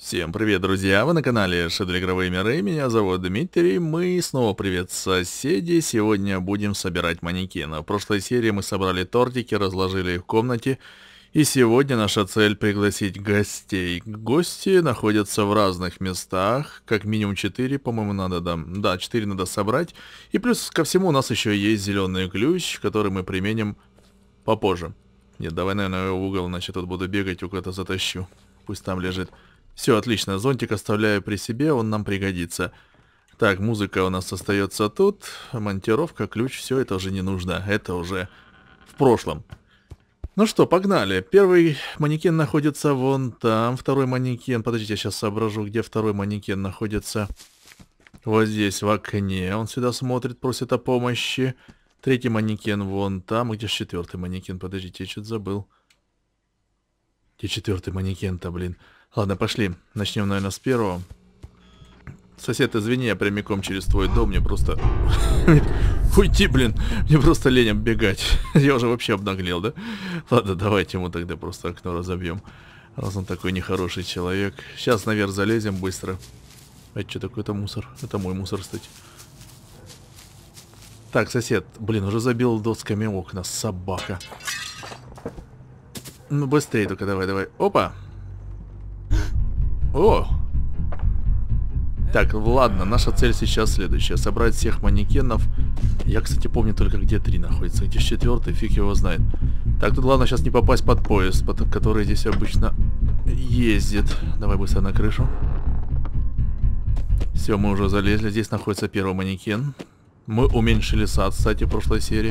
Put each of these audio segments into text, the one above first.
Всем привет, друзья! Вы на канале Shadow Игровые Миры, меня зовут Дмитрий, мы снова привет, соседи, сегодня будем собирать манекены. В прошлой серии мы собрали тортики, разложили их в комнате, и сегодня наша цель пригласить гостей. Гости находятся в разных местах, как минимум 4, по-моему, надо, да, 4 надо собрать, и плюс ко всему у нас еще есть зеленый ключ, который мы применим попозже. Нет, давай, наверное, в угол, значит, тут буду бегать, у кого-то затащу, пусть там лежит. Все, отлично, зонтик оставляю при себе, он нам пригодится. Так, музыка у нас остается тут, монтировка, ключ, все это уже не нужно, это уже в прошлом. Ну что, погнали. Первый манекен находится вон там, второй манекен, подождите, я сейчас соображу, где второй манекен находится. Вот здесь, в окне, он сюда смотрит, просит о помощи. Третий манекен вон там, где четвертый манекен, подождите, я что-то забыл. Где четвертый манекен-то, блин. Ладно, пошли. Начнем, наверное, с первого. Сосед, извини, я прямиком через твой дом. Мне просто... Уйти, блин. Мне просто лень оббегать. Я уже вообще обнаглел, да? Ладно, давайте ему тогда просто окно разобьем. Раз он такой нехороший человек. Сейчас наверх залезем быстро. Это что такое? Это мусор. Это мой мусор, кстати. Так, сосед. Блин, уже забил досками окна. Собака. Ну, быстрее только давай, давай. Опа! О! Так, ладно, наша цель сейчас следующая. Собрать всех манекенов. Я, кстати, помню только, где 3 находится. Где 4, фиг его знает. Так, тут главное сейчас не попасть под поезд, который здесь обычно ездит. Давай быстро на крышу. Все, мы уже залезли. Здесь находится первый манекен. Мы уменьшили сад, кстати, в прошлой серии.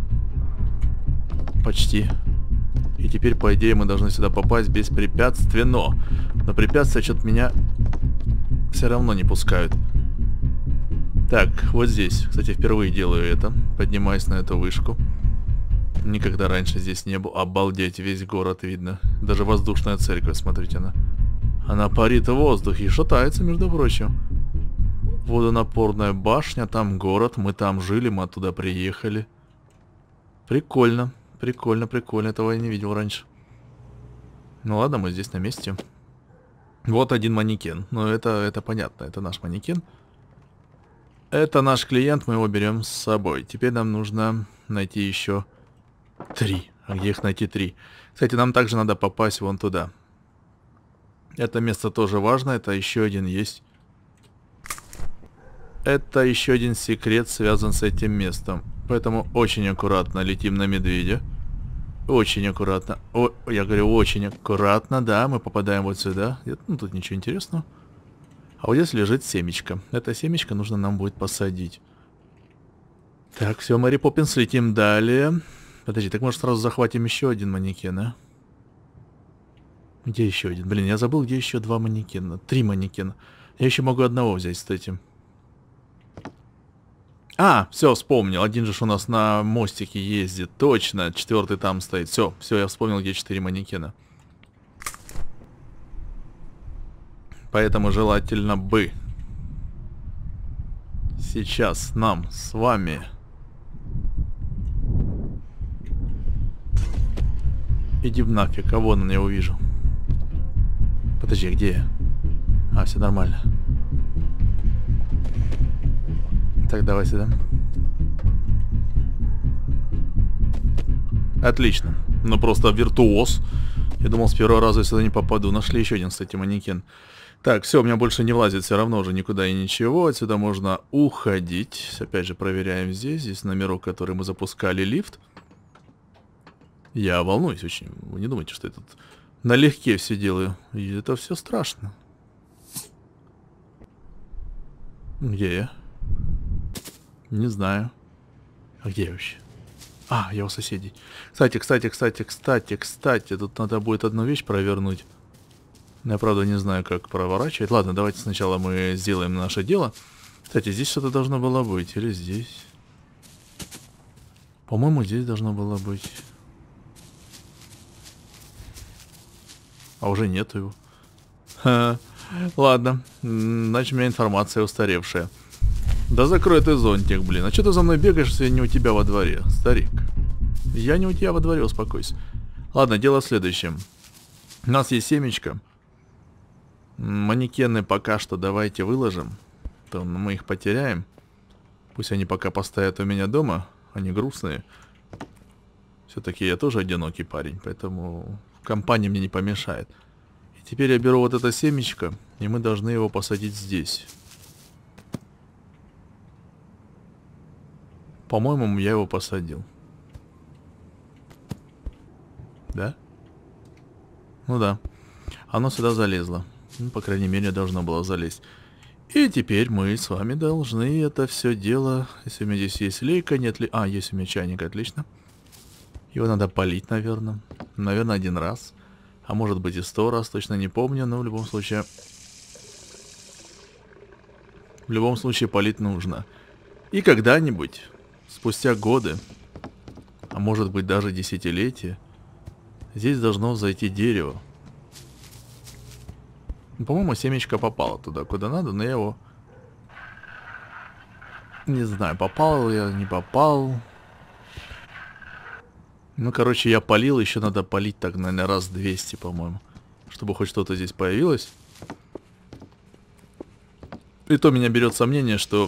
Почти. И теперь, по идее, мы должны сюда попасть беспрепятственно. Но препятствия что-то меня все равно не пускают. Так, вот здесь. Кстати, впервые делаю это. Поднимаюсь на эту вышку. Никогда раньше здесь не был. Обалдеть, весь город видно. Даже воздушная церковь, смотрите, она парит в воздухе и шатается, между прочим. Водонапорная башня, там город. Мы там жили, мы оттуда приехали. Прикольно. Прикольно, прикольно. Этого я не видел раньше. Ну ладно, мы здесь на месте. Вот один манекен. Ну это понятно, это наш манекен. Это наш клиент, мы его берем с собой. Теперь нам нужно найти еще 3. А где их найти 3? Кстати, нам также надо попасть вон туда. Это место тоже важно, это еще один есть. Это еще один секрет, связан с этим местом. Поэтому очень аккуратно летим на медведя. Очень аккуратно. О, я говорю, очень аккуратно, да, мы попадаем вот сюда. Ну, тут ничего интересного. А вот здесь лежит семечко. Это семечко нужно нам будет посадить. Так, все, Мэри Поппинс, летим далее. Подожди, так может сразу захватим еще один манекен, а? Где еще один? Блин, я забыл, где еще 2 манекена. 3 манекена. Я еще могу одного взять, кстати. А, все, вспомнил. Один же у нас на мостике ездит. Точно, 4 там стоит. Все, я вспомнил, где 4 манекена. Поэтому желательно бы сейчас нам с вами иди в нафиг, а вон я увижу. Подожди, где я? А, все нормально. Так, давай сюда. Отлично. Ну просто виртуоз. Я думал, с первого раза я сюда не попаду. Нашли еще один, кстати, манекен. Так, все, у меня больше не влазит все равно уже никуда и ничего. Отсюда можно уходить. Опять же, проверяем здесь. Здесь номерок, который мы запускали, лифт. Я волнуюсь очень. Вы не думайте, что я тут налегке все делаю. И это все страшно. Где я? Не знаю. А где я вообще? А, я у соседей. Кстати, тут надо будет одну вещь провернуть. Я, правда, не знаю, как проворачивать. Ладно, давайте сначала мы сделаем наше дело. Кстати, здесь что-то должно было быть. Или здесь? По-моему, здесь должно было быть. А уже нету его. Ха. Ладно. Значит, у меня информация устаревшая. Да закрой ты зонтик, блин. А что ты за мной бегаешь, если я не у тебя во дворе, старик? Я не у тебя во дворе, успокойся. Ладно, дело в следующем. У нас есть семечко. Манекены пока что давайте выложим. То мы их потеряем. Пусть они пока постоят у меня дома. Они грустные. Все-таки я тоже одинокий парень, поэтому компания мне не помешает. И теперь я беру вот это семечко, и мы должны его посадить здесь. По-моему, я его посадил. Да? Ну да. Оно сюда залезло. Ну, по крайней мере, должно было залезть. И теперь мы с вами должны это все дело... Если у меня здесь есть лейка, нет ли... А, есть у меня чайник, отлично. Его надо полить, наверное. Наверное, 1 раз. А может быть и 100 раз, точно не помню. Но в любом случае... В любом случае полить нужно. И когда-нибудь, спустя годы, а может быть даже десятилетия, здесь должно взойти дерево. По-моему, семечко попало туда, куда надо, но я его... Не знаю, попал я, не попал... Ну, короче, я полил, еще надо полить так, наверное, раз 200, по-моему. Чтобы хоть что-то здесь появилось. И то меня берет сомнение, что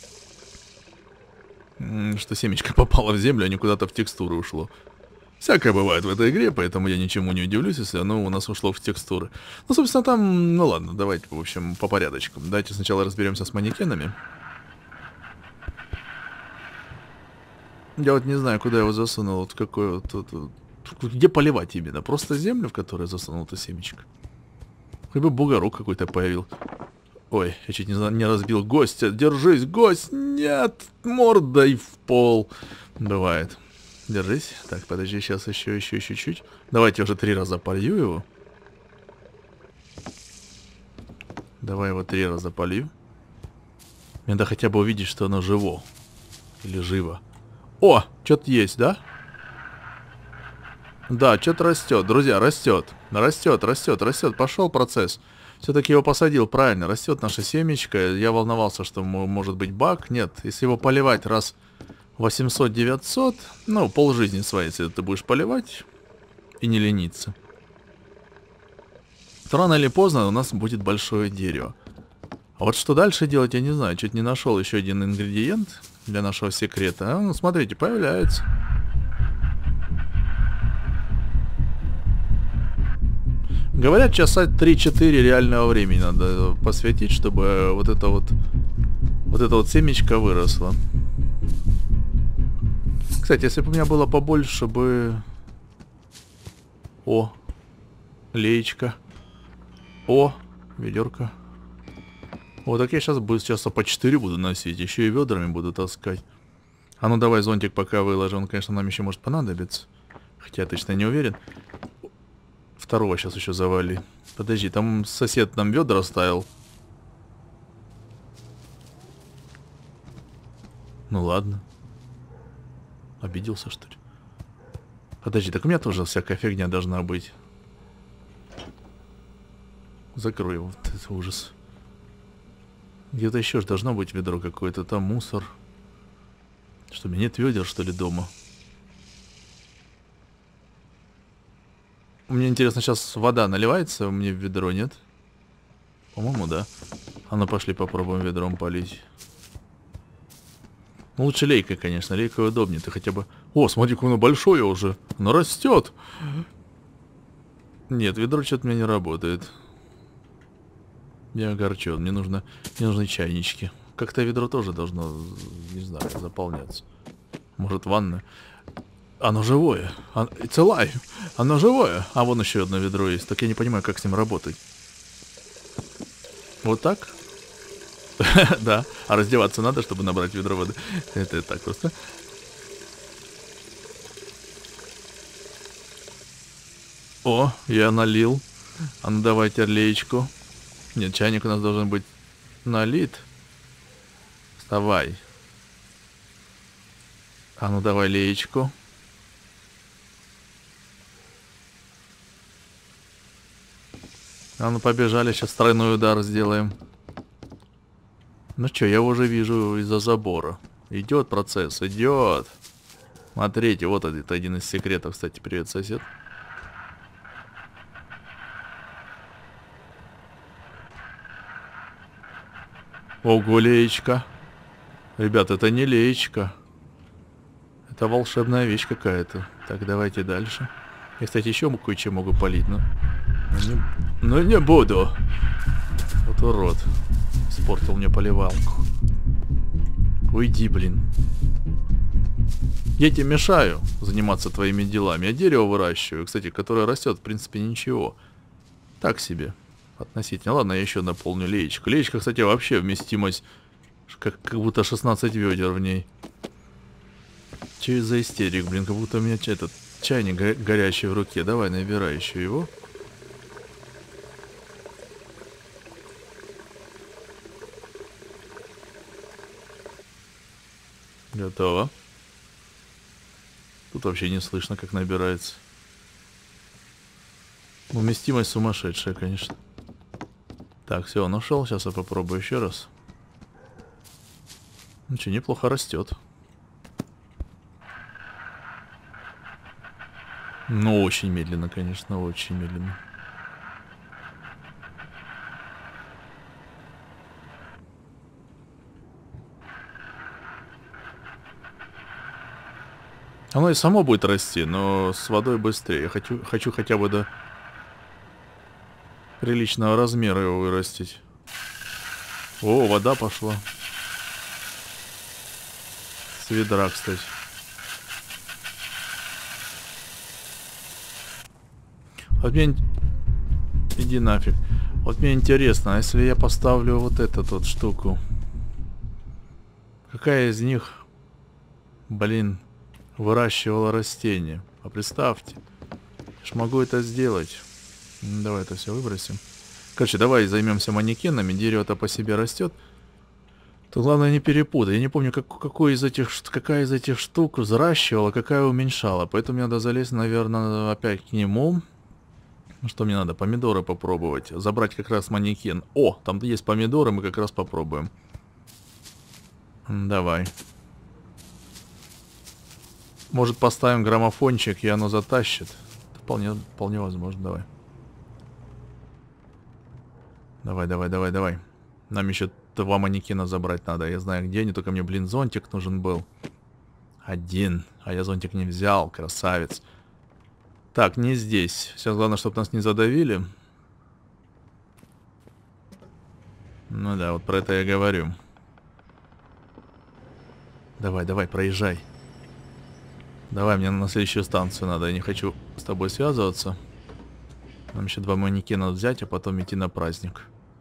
семечко попало в землю, а не куда-то в текстуры ушло. Всякое бывает в этой игре, поэтому я ничему не удивлюсь, если оно у нас ушло в текстуры. Ну, собственно, там... Ну, ладно, давайте, в общем, по порядочку. Давайте сначала разберемся с манекенами. Я вот не знаю, куда я его засунул, вот какой вот... Где поливать именно? Просто землю, в которой засунул это семечко? Хоть бы бугорок какой-то появил. Ой, я чуть не разбил гостя. Держись, гость! Нет! Мордой в пол. Бывает. Держись. Так, подожди, сейчас еще чуть-чуть. Давайте уже 3 раза полью его. Давай его 3 раза полью. Мне надо хотя бы увидеть, что оно живо. Или живо. О, что-то есть, да? Да, что-то растет, друзья, растет. Растет. Пошел процесс. Все-таки его посадил, правильно. Растет наше семечко. Я волновался, что может быть баг. Нет, если его поливать раз 800-900, ну, полжизни своей, если ты будешь поливать и не лениться, то рано или поздно у нас будет большое дерево. А вот что дальше делать, я не знаю. Чуть не нашел еще один ингредиент для нашего секрета. А, ну, смотрите, появляется. Говорят, часа 3-4 реального времени надо посвятить, чтобы вот это вот семечко выросло. Кстати, если бы у меня было побольше бы... О, леечка. О, ведерко. Вот так я сейчас по 4 буду носить, еще и ведрами буду таскать. А ну давай зонтик пока выложу, он, конечно, нам еще может понадобиться. Хотя я точно не уверен. Второго сейчас еще завали. Подожди, там сосед нам ведра ставил. Ну ладно. Обиделся, что ли? Подожди, так у меня тоже всякая фигня должна быть. Закрой его, вот это ужас. Где-то еще же должно быть ведро какое-то, там мусор. Что, у меня нет ведер, что ли, дома? Мне интересно, сейчас вода наливается мне в ведро, нет? По-моему, да. А ну, пошли попробуем ведром полить. Ну, лучше лейкой, конечно. Лейкой удобнее. Ты хотя бы... О, смотри, какое оно большое уже. Оно растет. Нет, ведро что-то у меня не работает. Я огорчен. Мне нужны чайнички. Как-то ведро тоже должно, не знаю, заполняться. Может, ванна. Оно живое. It's alive. Оно живое. А вон еще одно ведро есть. Так я не понимаю, как с ним работать. Вот так? Да. А раздеваться надо, чтобы набрать ведро воды. Это так просто. О, я налил. А ну давайте леечку. Нет, чайник у нас должен быть налит. Вставай. А ну давай леечку. А ну побежали, сейчас тройной удар сделаем. Ну что, я уже вижу из-за забора. Идет процесс, идет. Смотрите, вот это один из секретов, кстати. Привет, сосед. Ого, леечка. Ребят, это не леечка. Это волшебная вещь какая-то. Так, давайте дальше. Я, кстати, еще кое-чем могу полить, но... Но не буду. Вот урод. Испортил мне поливалку. Уйди, блин. Я тебе мешаю заниматься твоими делами. Я дерево выращиваю, кстати, которое растет, в принципе, ничего. Так себе. Относительно. Ладно, я еще наполню леечку. Леечка, кстати, вообще вместимость... Как будто 16 ведер в ней. Че за истерик, блин, как будто у меня этот чайник горячий в руке. Давай, набирай еще его. Готово. Тут вообще не слышно, как набирается. Уместимость сумасшедшая, конечно. Так, все, он ушел. Сейчас я попробую еще раз. Ну что, неплохо растет. Ну, очень медленно, конечно, очень медленно. Оно и само будет расти, но с водой быстрее. Я хочу хотя бы до приличного размера его вырастить. О, вода пошла. С ведра, кстати. Вот мне... Иди нафиг. Вот мне интересно, а если я поставлю вот эту вот штуку? Какая из них, блин, выращивала растения? А представьте. Я ж могу это сделать. Давай это все выбросим. Короче, давай займемся манекенами. Дерево-то по себе растет. Тут главное не перепутать. Я не помню, какая из этих штук взращивала, какая уменьшала. Поэтому мне надо залезть, наверное, опять к нему. Что мне надо? Помидоры попробовать. Забрать как раз манекен. О, там есть помидоры, мы как раз попробуем. Давай. Может, поставим граммофончик, и оно затащит. Вполне возможно, давай. Давай. Нам еще 2 манекена забрать надо. Я знаю, где они, только мне, блин, зонтик нужен был. 1. А я зонтик не взял, красавец. Так, не здесь. Сейчас главное, чтобы нас не задавили. Ну да, вот про это я говорю. Давай, проезжай. Давай, мне на следующую станцию надо. Я не хочу с тобой связываться. Нам еще 2 манекена взять, а потом идти на праздник.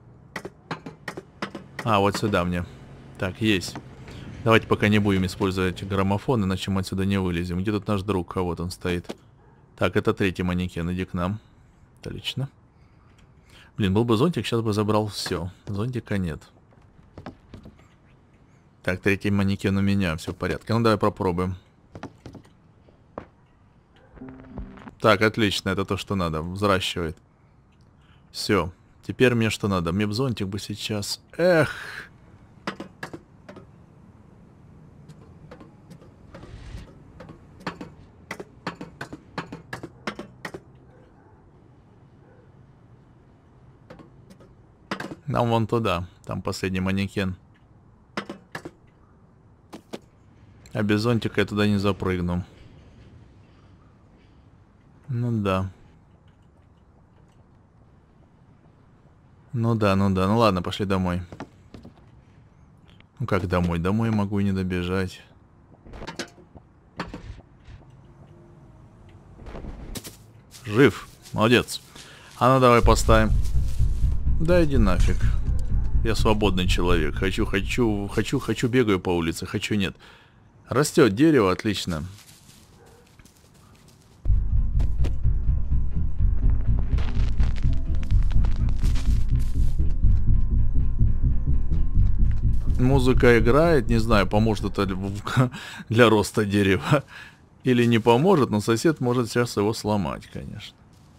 А, вот сюда мне. Так, есть. Давайте пока не будем использовать граммофон, иначе мы отсюда не вылезем. Где тут наш друг? А вот он стоит. Так, это 3-й манекен. Иди к нам. Отлично. Блин, был бы зонтик, сейчас бы забрал все. Зонтика нет. Так, 3-й манекен у меня. Все в порядке. Ну, давай попробуем. Так, отлично. Это то, что надо. Взращивает. Все. Теперь мне что надо? Мне бы зонтик бы сейчас. Эх. Нам вон туда. Там последний манекен. А без зонтика я туда не запрыгну. Ну да. Ну да. Ну ладно, пошли домой. Ну как домой? Домой могу и не добежать. Жив. Молодец. А ну давай поставим. Да иди нафиг. Я свободный человек. Хочу, бегаю по улице, хочу, нет. Растет дерево, отлично. Музыка играет, не знаю, поможет это для роста дерева или не поможет, но сосед может сейчас его сломать, конечно.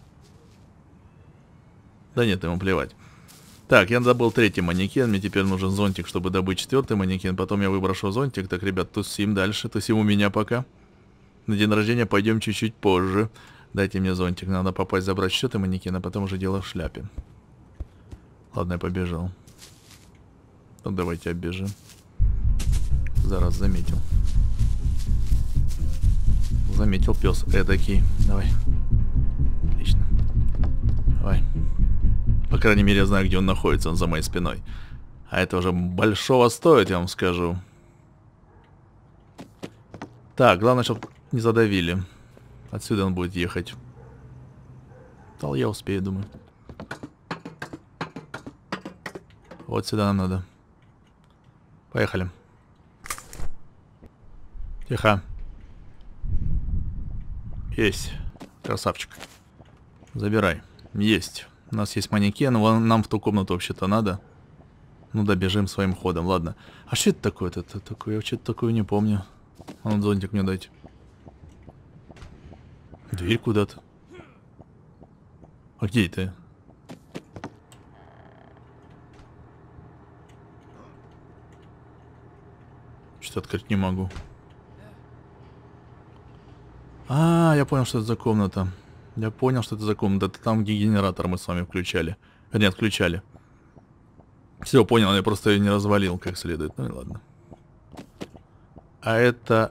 Да нет, ему плевать. Так, я забыл 3-й манекен, мне теперь нужен зонтик, чтобы добыть 4-й манекен, потом я выброшу зонтик. Так, ребят, тусим дальше, тусим у меня пока. На день рождения пойдем чуть-чуть позже. Дайте мне зонтик, надо попасть забрать 4-й манекен, а потом уже дело в шляпе. Ладно, я побежал. Ну, давайте оббежим. Зараз заметил. Заметил пес эдакий. Давай. Отлично. Давай. По крайней мере, я знаю, где он находится. Он за моей спиной. А это уже большого стоит, я вам скажу. Так, главное, чтобы не задавили. Отсюда он будет ехать. Тал я успею, думаю. Вот сюда нам надо. Поехали. Тихо. Есть. Красавчик. Забирай. Есть. У нас есть манекен. Нам в ту комнату вообще-то надо. Ну да, бежим своим ходом. Ладно. А что это такое-то? Я что-то такое не помню. А ну, зонтик мне дайте. Дверь куда-то. А где это? Что-то открыть не могу. А, я понял, что это за комната. Я понял, что это за комната. Это там, где генератор мы с вами включали. Вернее, отключали. Все, понял, я просто ее не развалил как следует. Ну и ладно. А это...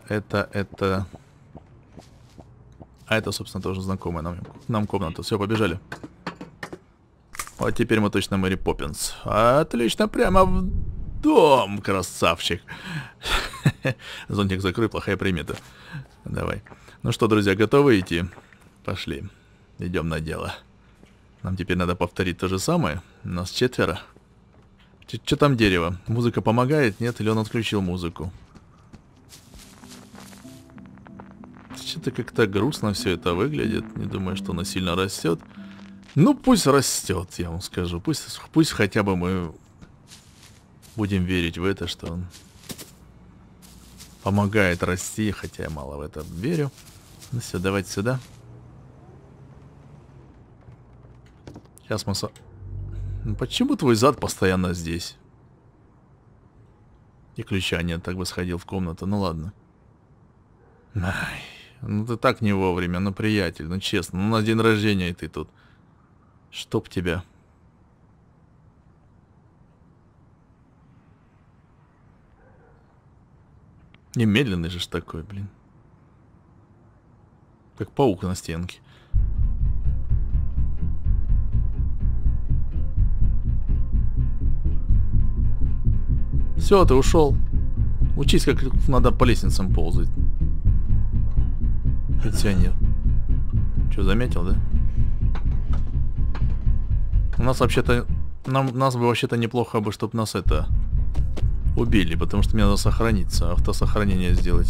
А это, собственно, тоже знакомая нам комната. Все, побежали. Вот теперь мы точно Мэри Поппинс. Отлично, прямо в дом, красавчик. Зонтик закрой, плохая примета. Давай. Ну что, друзья, готовы идти? Пошли. Идем на дело. Нам теперь надо повторить то же самое. Нас 4. Что там дерево? Музыка помогает? Нет? Или он отключил музыку? Что-то как-то грустно все это выглядит. Не думаю, что оно сильно растет. Ну, пусть растет, я вам скажу. Пусть хотя бы мы будем верить в это, что он помогает расти. Хотя я мало в это верю. Ну все, давайте сюда. Сейчас мы... Ну, почему твой зад постоянно здесь? И ключа нет, так бы сходил в комнату. Ну ладно. Ай, ну ты так не вовремя, ну приятель, ну честно. Ну на день рождения и ты тут. Чтоб тебя. Немедленный же ж такой, блин. Как паук на стенке. Все, ты ушел. Учись, как надо по лестницам ползать. Пенсионер. Че, заметил, да? У нас вообще-то... Нас бы вообще-то неплохо бы, чтобы нас это... убили, потому что мне надо сохраниться. Автосохранение сделать.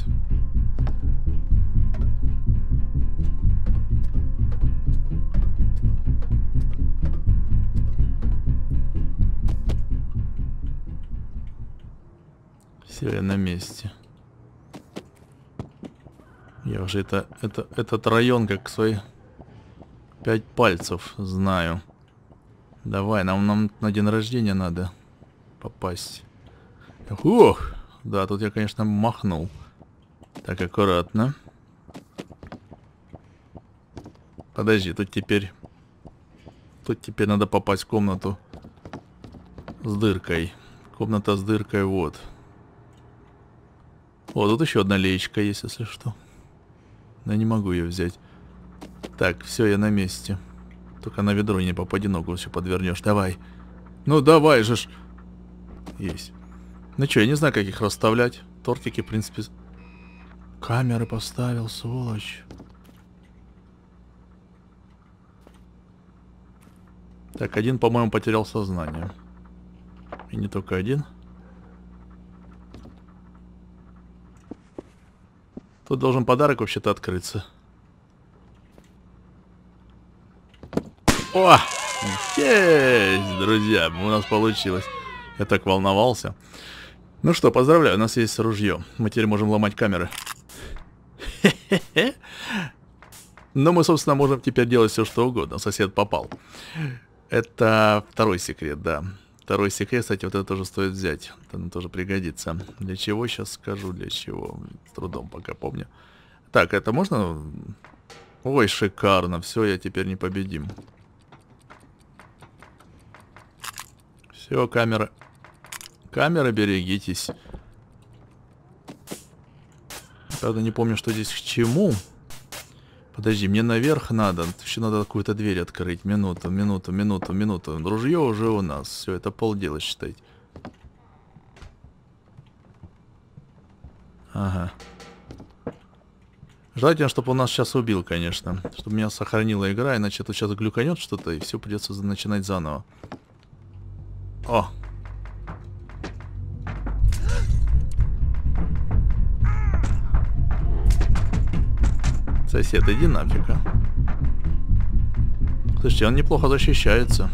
Все, я на месте. Я уже этот район как свои 5 пальцев знаю. Давай, нам на день рождения надо попасть. Ох, да, тут я, конечно, махнул. Так, аккуратно. Подожди, тут теперь надо попасть в комнату с дыркой. Комната с дыркой, вот. О, тут еще одна леечка есть, если что. Но я не могу ее взять. Так, все, я на месте. Только на ведро не попади, ногу все подвернешь. Давай. Ну давай же ж. Есть. Ну что, я не знаю, как их расставлять. Тортики, в принципе... Камеры поставил, сволочь. Так, один, по-моему, потерял сознание. И не только один. Тут должен подарок вообще-то открыться. О! Есть, друзья, у нас получилось. Я так волновался. Ну что, поздравляю, у нас есть ружье. Мы теперь можем ломать камеры. Но мы, собственно, можем теперь делать все, что угодно. Сосед попал. Это второй секрет, да. Второй секрет, кстати, вот это тоже стоит взять. Это нам тоже пригодится. Для чего, сейчас скажу, для чего. С трудом пока помню. Так, это можно? Ой, шикарно. Все, я теперь непобедим. Все, камеры Камеры, берегитесь. Правда, не помню, что здесь к чему. Подожди, мне наверх надо. Еще надо какую-то дверь открыть. Минуту. Ружье уже у нас. Все, это полдела, считайте. Ага. Желательно, чтобы он нас сейчас убил, конечно. Чтобы меня сохранила игра, иначе тут сейчас глюканет что-то, и все придется начинать заново. О! Сосед, иди нафиг, а. Слушайте, он неплохо защищается.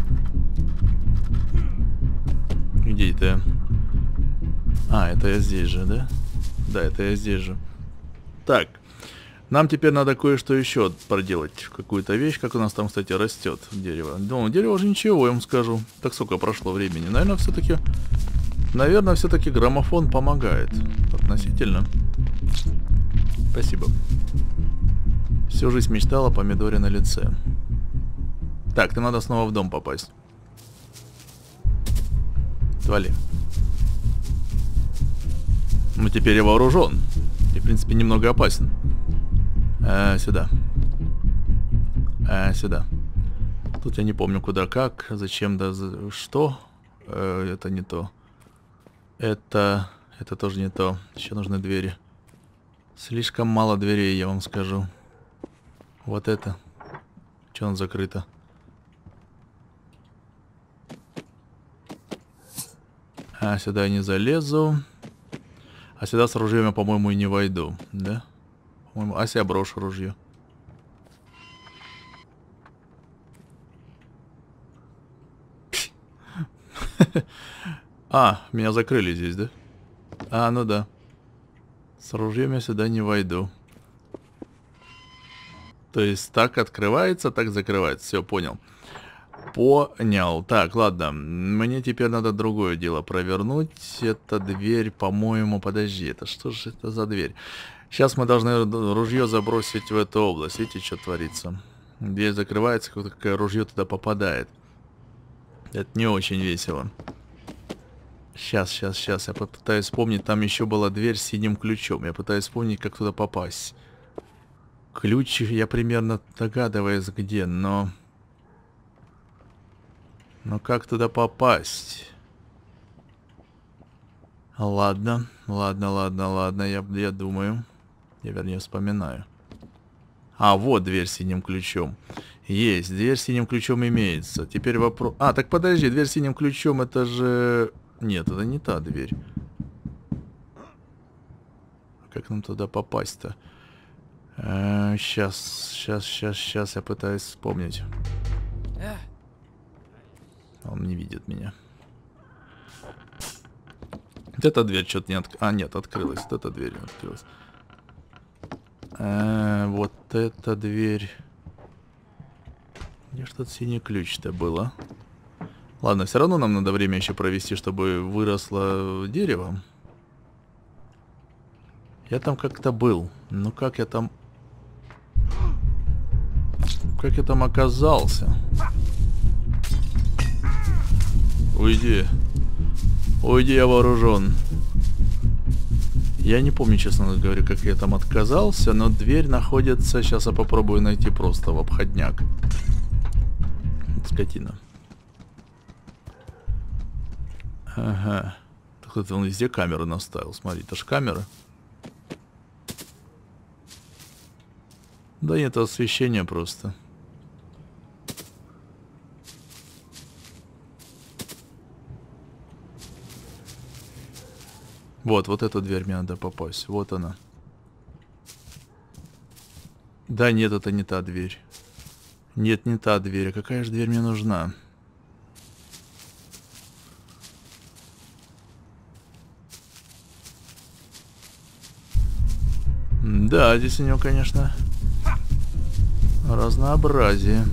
Где это? А, это я здесь же, да? Да, это я здесь же. Так. Нам теперь надо кое-что еще проделать. Какую-то вещь, как у нас там, кстати, растет дерево. Ну, дерево уже ничего, я вам скажу. Так сколько прошло времени. Наверное, все-таки граммофон помогает. Относительно. Спасибо. Всю жизнь мечтала о помидоре на лице. Так, ты надо снова в дом попасть. Отвали. Ну, теперь я вооружен. И, в принципе, немного опасен. Сюда. Сюда. Тут я не помню, куда, как, зачем, да, что. Это не то. Это тоже не то. Еще нужны двери. Слишком мало дверей, я вам скажу. Вот это. Че он закрыто? Сюда я не залезу. А сюда с ружьем я, по-моему, и не войду. Да? По-моему, если я брошу ружье. Меня закрыли здесь, да? Ну да. С ружьем я сюда не войду. То есть так открывается, так закрывается. Все, понял. Понял. Так, ладно. Мне теперь надо другое дело провернуть. Это дверь, по-моему... Подожди, это что же это за дверь? Сейчас мы должны ружье забросить в эту область. Видите, что творится? Дверь закрывается, какое ружье туда попадает. Это не очень весело. Сейчас. Я попытаюсь вспомнить. Там еще была дверь с синим ключом. Я пытаюсь вспомнить, как туда попасть. Ключ я примерно догадываюсь где, но... Но как туда попасть? Ладно. Я думаю. Я, вернее, вспоминаю. Вот дверь с синим ключом. Есть, дверь с синим ключом имеется. Теперь вопрос... так подожди, дверь с синим ключом, это же... Нет, это не та дверь. Как нам туда попасть-то? Сейчас я пытаюсь вспомнить. Он не видит меня. Вот эта дверь что-то не открылась. Нет, открылась. Вот эта дверь открылась. Вот эта дверь. Где что-то синий ключ-то было? Ладно, все равно нам надо время еще провести, чтобы выросло дерево. Я там как-то был. Ну как я там... Как я там оказался? Уйди. Уйди, я вооружен. Я не помню, честно говоря, как я там отказался, но дверь находится... Сейчас я попробую найти просто в обходняк. Скотина. Ага. Так это он везде камеры наставил. Смотри, это ж камера. Да нет, это освещение просто. Вот эту дверь мне надо попасть. Вот она. Да нет, это не та дверь. Нет, не та дверь. А какая же дверь мне нужна? Да, здесь у него, конечно, разнообразие.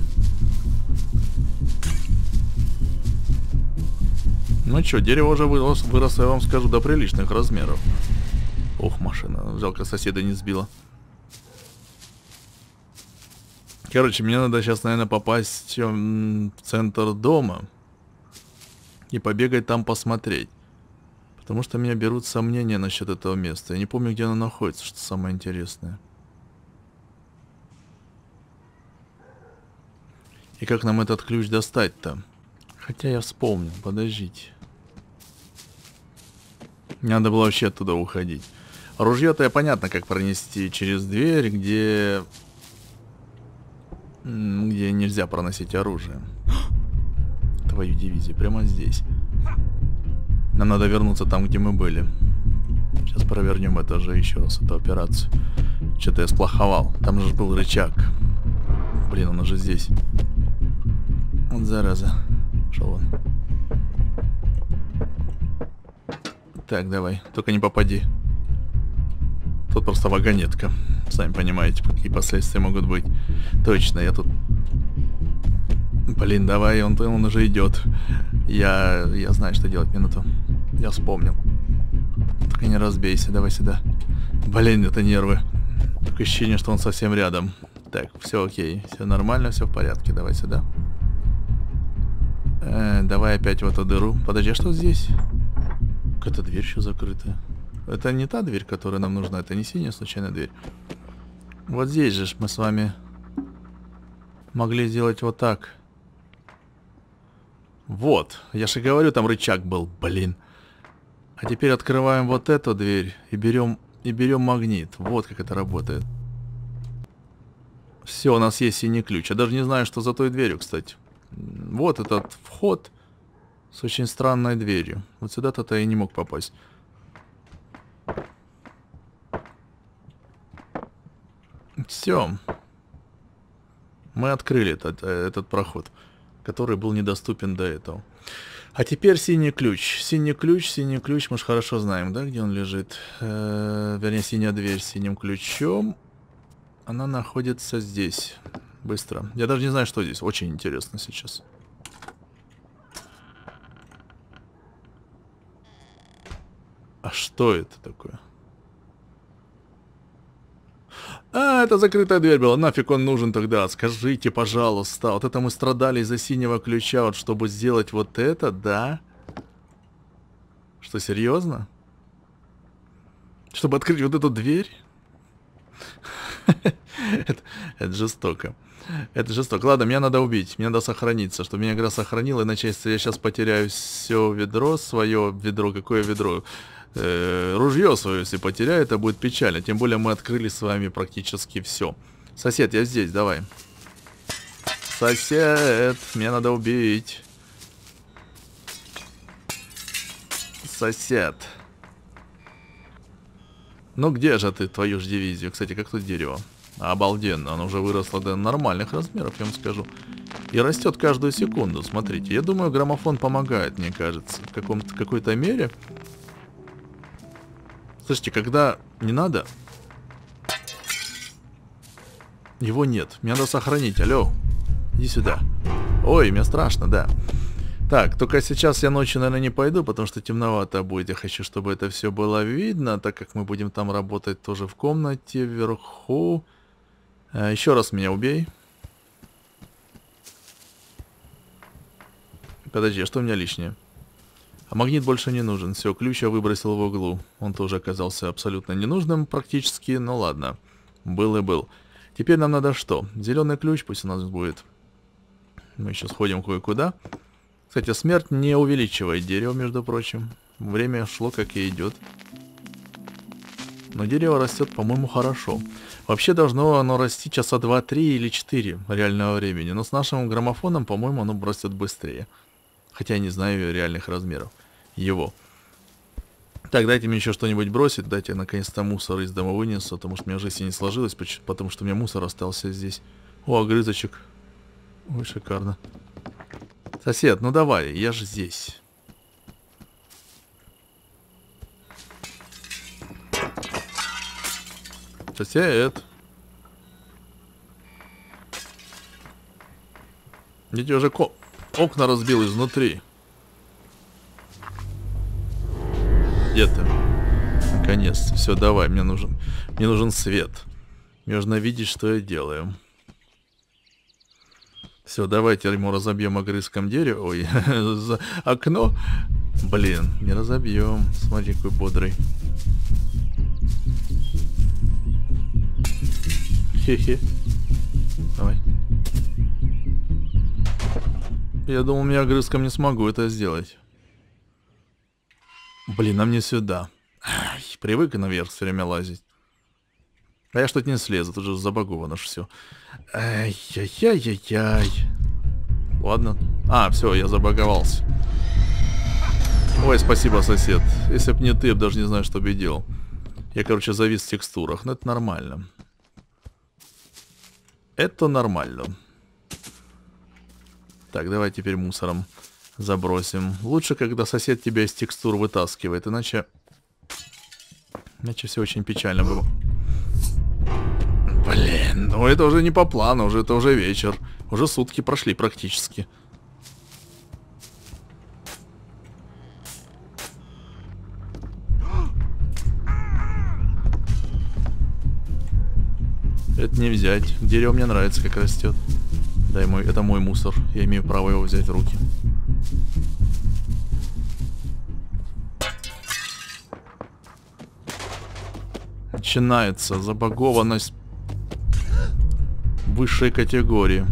Ну что, дерево уже выросло, я вам скажу, до приличных размеров. Ох, машина. Жалко, соседа не сбила. Короче, мне надо сейчас, наверное, попасть в центр дома и побегать там посмотреть. Потому что меня берут сомнения насчет этого места. Я не помню, где оно находится, что самое интересное. И как нам этот ключ достать-то? Хотя я вспомнил, подождите. Надо было вообще оттуда уходить. Ружье-то я понятно, как пронести через дверь, где нельзя проносить оружие. Твою дивизию, прямо здесь. Нам надо вернуться там, где мы были. Сейчас провернем это же еще раз, эту операцию. Что-то я сплоховал. Там же был рычаг. Блин, он уже здесь. Вот зараза. Шел он. Так, давай. Только не попади. Тут просто вагонетка. Сами понимаете, какие последствия могут быть. Точно, я тут... Блин, давай, он уже идет. Я знаю, что делать. Минуту. Я вспомнил. Только не разбейся, давай сюда. Блин, это нервы. Такое ощущение, что он совсем рядом. Так, все окей. Все нормально, все в порядке. Давай сюда. Давай опять в эту дыру. Подожди, а что здесь? Какая-то дверь еще закрытая. Это не та дверь, которая нам нужна. Это не синяя случайная дверь. Вот здесь же мы с вами могли сделать вот так. Вот. Я же говорю, там рычаг был. Блин. А теперь открываем вот эту дверь и берем магнит. Вот как это работает. Все, у нас есть синий ключ. Я даже не знаю, что за той дверью, кстати. Вот этот вход с очень странной дверью. Вот сюда-то я не мог попасть. Все. Мы открыли этот проход, который был недоступен до этого. А теперь синий ключ. Синий ключ. Мы же хорошо знаем, да, где он лежит. Вернее, синяя дверь с синим ключом. Она находится здесь. Быстро. Я даже не знаю, что здесь. Очень интересно сейчас. А что это такое? А, это закрытая дверь была. Нафиг он нужен тогда? Скажите, пожалуйста. Вот это мы страдали из-за синего ключа, вот чтобы сделать вот это, да? Что, серьезно? Чтобы открыть вот эту дверь? Это жестоко. Это жестоко. Ладно, меня надо убить. Мне надо сохраниться, чтобы меня игра сохранила, иначе если я сейчас потеряю все ведро, свое ведро, какое ведро? Ружье свое, если потеряю, это будет печально. Тем более мы открыли с вами практически все. Сосед, я здесь, давай. Сосед, меня надо убить. Сосед. Ну где же ты, твою ж дивизию? Кстати, как тут дерево? Обалденно, оно уже выросло до нормальных размеров, я вам скажу. И растет каждую секунду, смотрите. Я думаю, граммофон помогает, мне кажется, в какой-то мере. Слушайте, когда не надо, его нет. Мне надо сохранить. Алло, иди сюда. Ой, мне страшно, да. Так, только сейчас я ночью, наверное, не пойду, потому что темновато будет. Я хочу, чтобы это все было видно, так как мы будем там работать тоже в комнате вверху. Еще раз меня убей. Подожди, а что у меня лишнее? А магнит больше не нужен. Все, ключ я выбросил в углу. Он тоже оказался абсолютно ненужным практически. Ну ладно, был и был. Теперь нам надо что? Зеленый ключ пусть у нас будет. Мы еще сходим кое-куда. Кстати, смерть не увеличивает дерево, между прочим. Время шло, как и идет. Но дерево растет, по-моему, хорошо. Вообще должно оно расти часа 2, 3 или 4 реального времени. Но с нашим граммофоном, по-моему, оно растет быстрее. Хотя я не знаю реальных размеров его. Так, дайте мне еще что-нибудь бросить. Дайте я наконец-то мусор из дома вынесу. Потому что у меня жизнь не сложилась. Потому что у меня мусор остался здесь. О, огрызочек. Ой, шикарно. Сосед, ну давай, я же здесь. Сосед. Видите, уже окна разбил изнутри. Где ты? Наконец-то. Все, давай, мне нужен свет. Мне нужно видеть, что я делаю. Все, давайте ему разобьем огрызком дерева. Ой, окно. Блин, не разобьем. Смотри, какой бодрый. Хе-хе. Давай. Я думал, я огрызком не смогу это сделать. Блин, а мне сюда. Ай, привык наверх все время лазить. А я что-то не слезу, тут же забаговано все. Ай-яй-яй-яй-яй. Ладно. А, все, я забаговался. Ой, спасибо, сосед. Если б не ты, я бы даже не знаю, что бы делал. Я, короче, завис в текстурах, но это нормально. Это нормально. Так, давай теперь мусором забросим. Лучше, когда сосед тебя из текстур вытаскивает, иначе все очень печально было. Блин, ну это уже не по плану, это уже вечер. Уже сутки прошли практически. Это не взять. Дерево мне нравится, как растет. Дай мой, это мой мусор. Я имею право его взять в руки. Начинается забагованность высшей категории.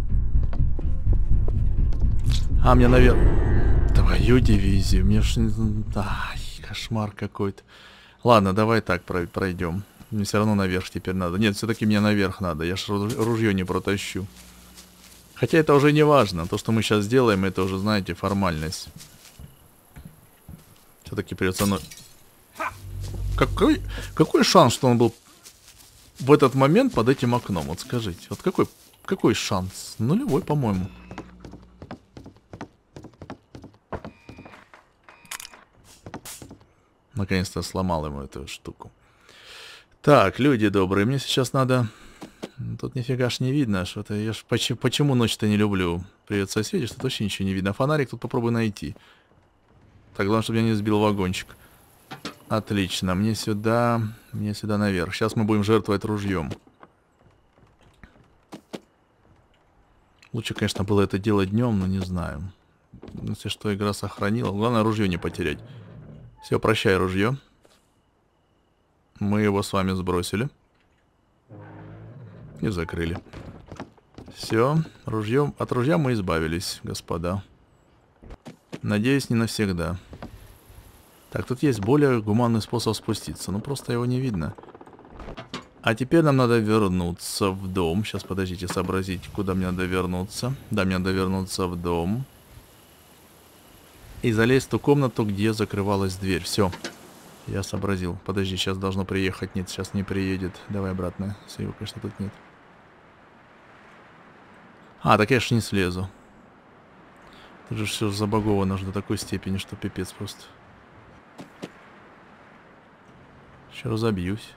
А, мне наверное... Твою дивизию. Мне ж... Ай, кошмар какой-то. Ладно, давай так пройдем. Мне все равно наверх теперь надо. Нет, все-таки мне наверх надо. Я ж ружье не протащу. Хотя это уже не важно. То, что мы сейчас делаем, это уже, знаете, формальность. Все-таки придется... Какой шанс, что он был в этот момент под этим окном? Вот скажите. Вот какой шанс? Нулевой, по-моему. Наконец-то сломал ему эту штуку. Так, люди добрые, мне сейчас надо... Тут нифига ж не видно, что-то... Я ж почему ночь-то не люблю? Привет, соседи, что точно ничего не видно. Фонарик тут попробуй найти. Так, главное, чтобы я не сбил вагончик. Отлично, мне сюда наверх. Сейчас мы будем жертвовать ружьем. Лучше, конечно, было это делать днем, но не знаю. Если что, игра сохранила. Главное, ружье не потерять. Все, прощай, ружье. Мы его с вами сбросили. И закрыли. Все, от ружья мы избавились, господа. Надеюсь, не навсегда. Так, тут есть более гуманный способ спуститься. Ну, просто его не видно. А теперь нам надо вернуться в дом. Сейчас, подождите, сообразить, куда мне надо вернуться. Да, мне надо вернуться в дом. И залезть в ту комнату, где закрывалась дверь. Все. Я сообразил. Подожди, сейчас должно приехать. Нет, сейчас не приедет. Давай обратно. Его, конечно, тут нет. А, так я ж не слезу. Тут же все забаговано уже до такой степени, что пипец просто. Сейчас разобьюсь.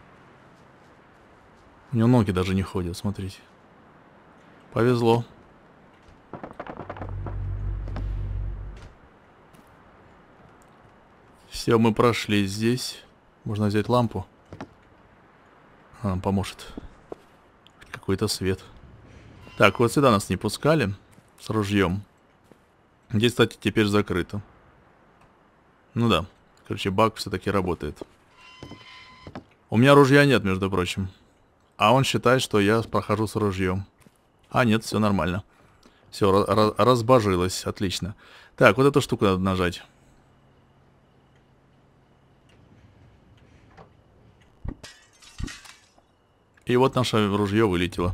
У него ноги даже не ходят, смотрите. Повезло. Все, мы прошли здесь. Можно взять лампу. Она поможет. Какой-то свет. Так, вот сюда нас не пускали. С ружьем. Здесь, кстати, теперь закрыто. Ну да. Короче, баг все-таки работает. У меня ружья нет, между прочим. А он считает, что я прохожу с ружьем. А нет, все нормально. Все, разбожилось. Отлично. Так, вот эту штуку надо нажать. И вот наше ружье вылетело.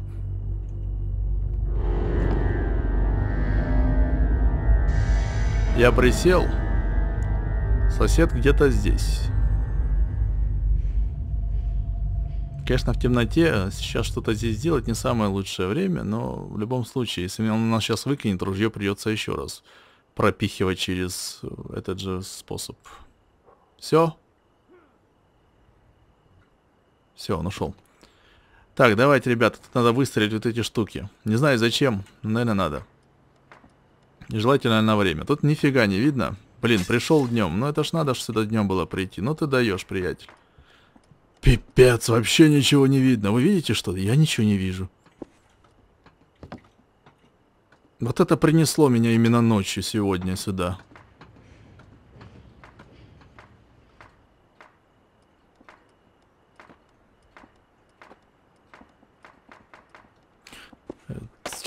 Я присел. Сосед где-то здесь. Конечно, в темноте сейчас что-то здесь делать не самое лучшее время, но в любом случае, если он нас сейчас выкинет, ружье придется еще раз пропихивать через этот же способ. Все. Все, он ушел. Так, давайте, ребята, тут надо выстрелить вот эти штуки. Не знаю зачем, но, наверное, надо. И желательно на время. Тут нифига не видно. Блин, пришел днем. Ну это ж надо, что сюда днем было прийти. Ну ты даешь, приятель. Пипец, вообще ничего не видно. Вы видите что-то? Я ничего не вижу. Вот это принесло меня именно ночью сегодня сюда.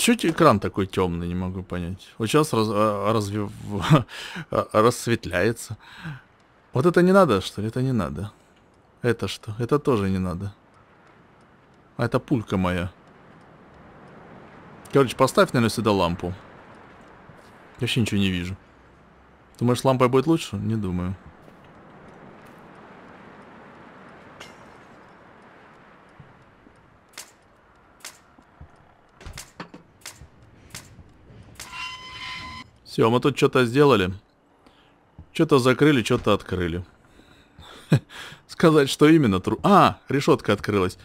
Чуть экран такой темный, не могу понять. Вот сейчас рассветляется. Вот это не надо, что ли? Это не надо. Это что? Это тоже не надо. А это пулька моя. Короче, поставь, наверное, сюда лампу. Я вообще ничего не вижу. Думаешь, с лампой будет лучше? Не думаю. Все, мы тут что-то сделали. Что-то закрыли, что-то открыли. Сказать, что именно? А, решетка открылась.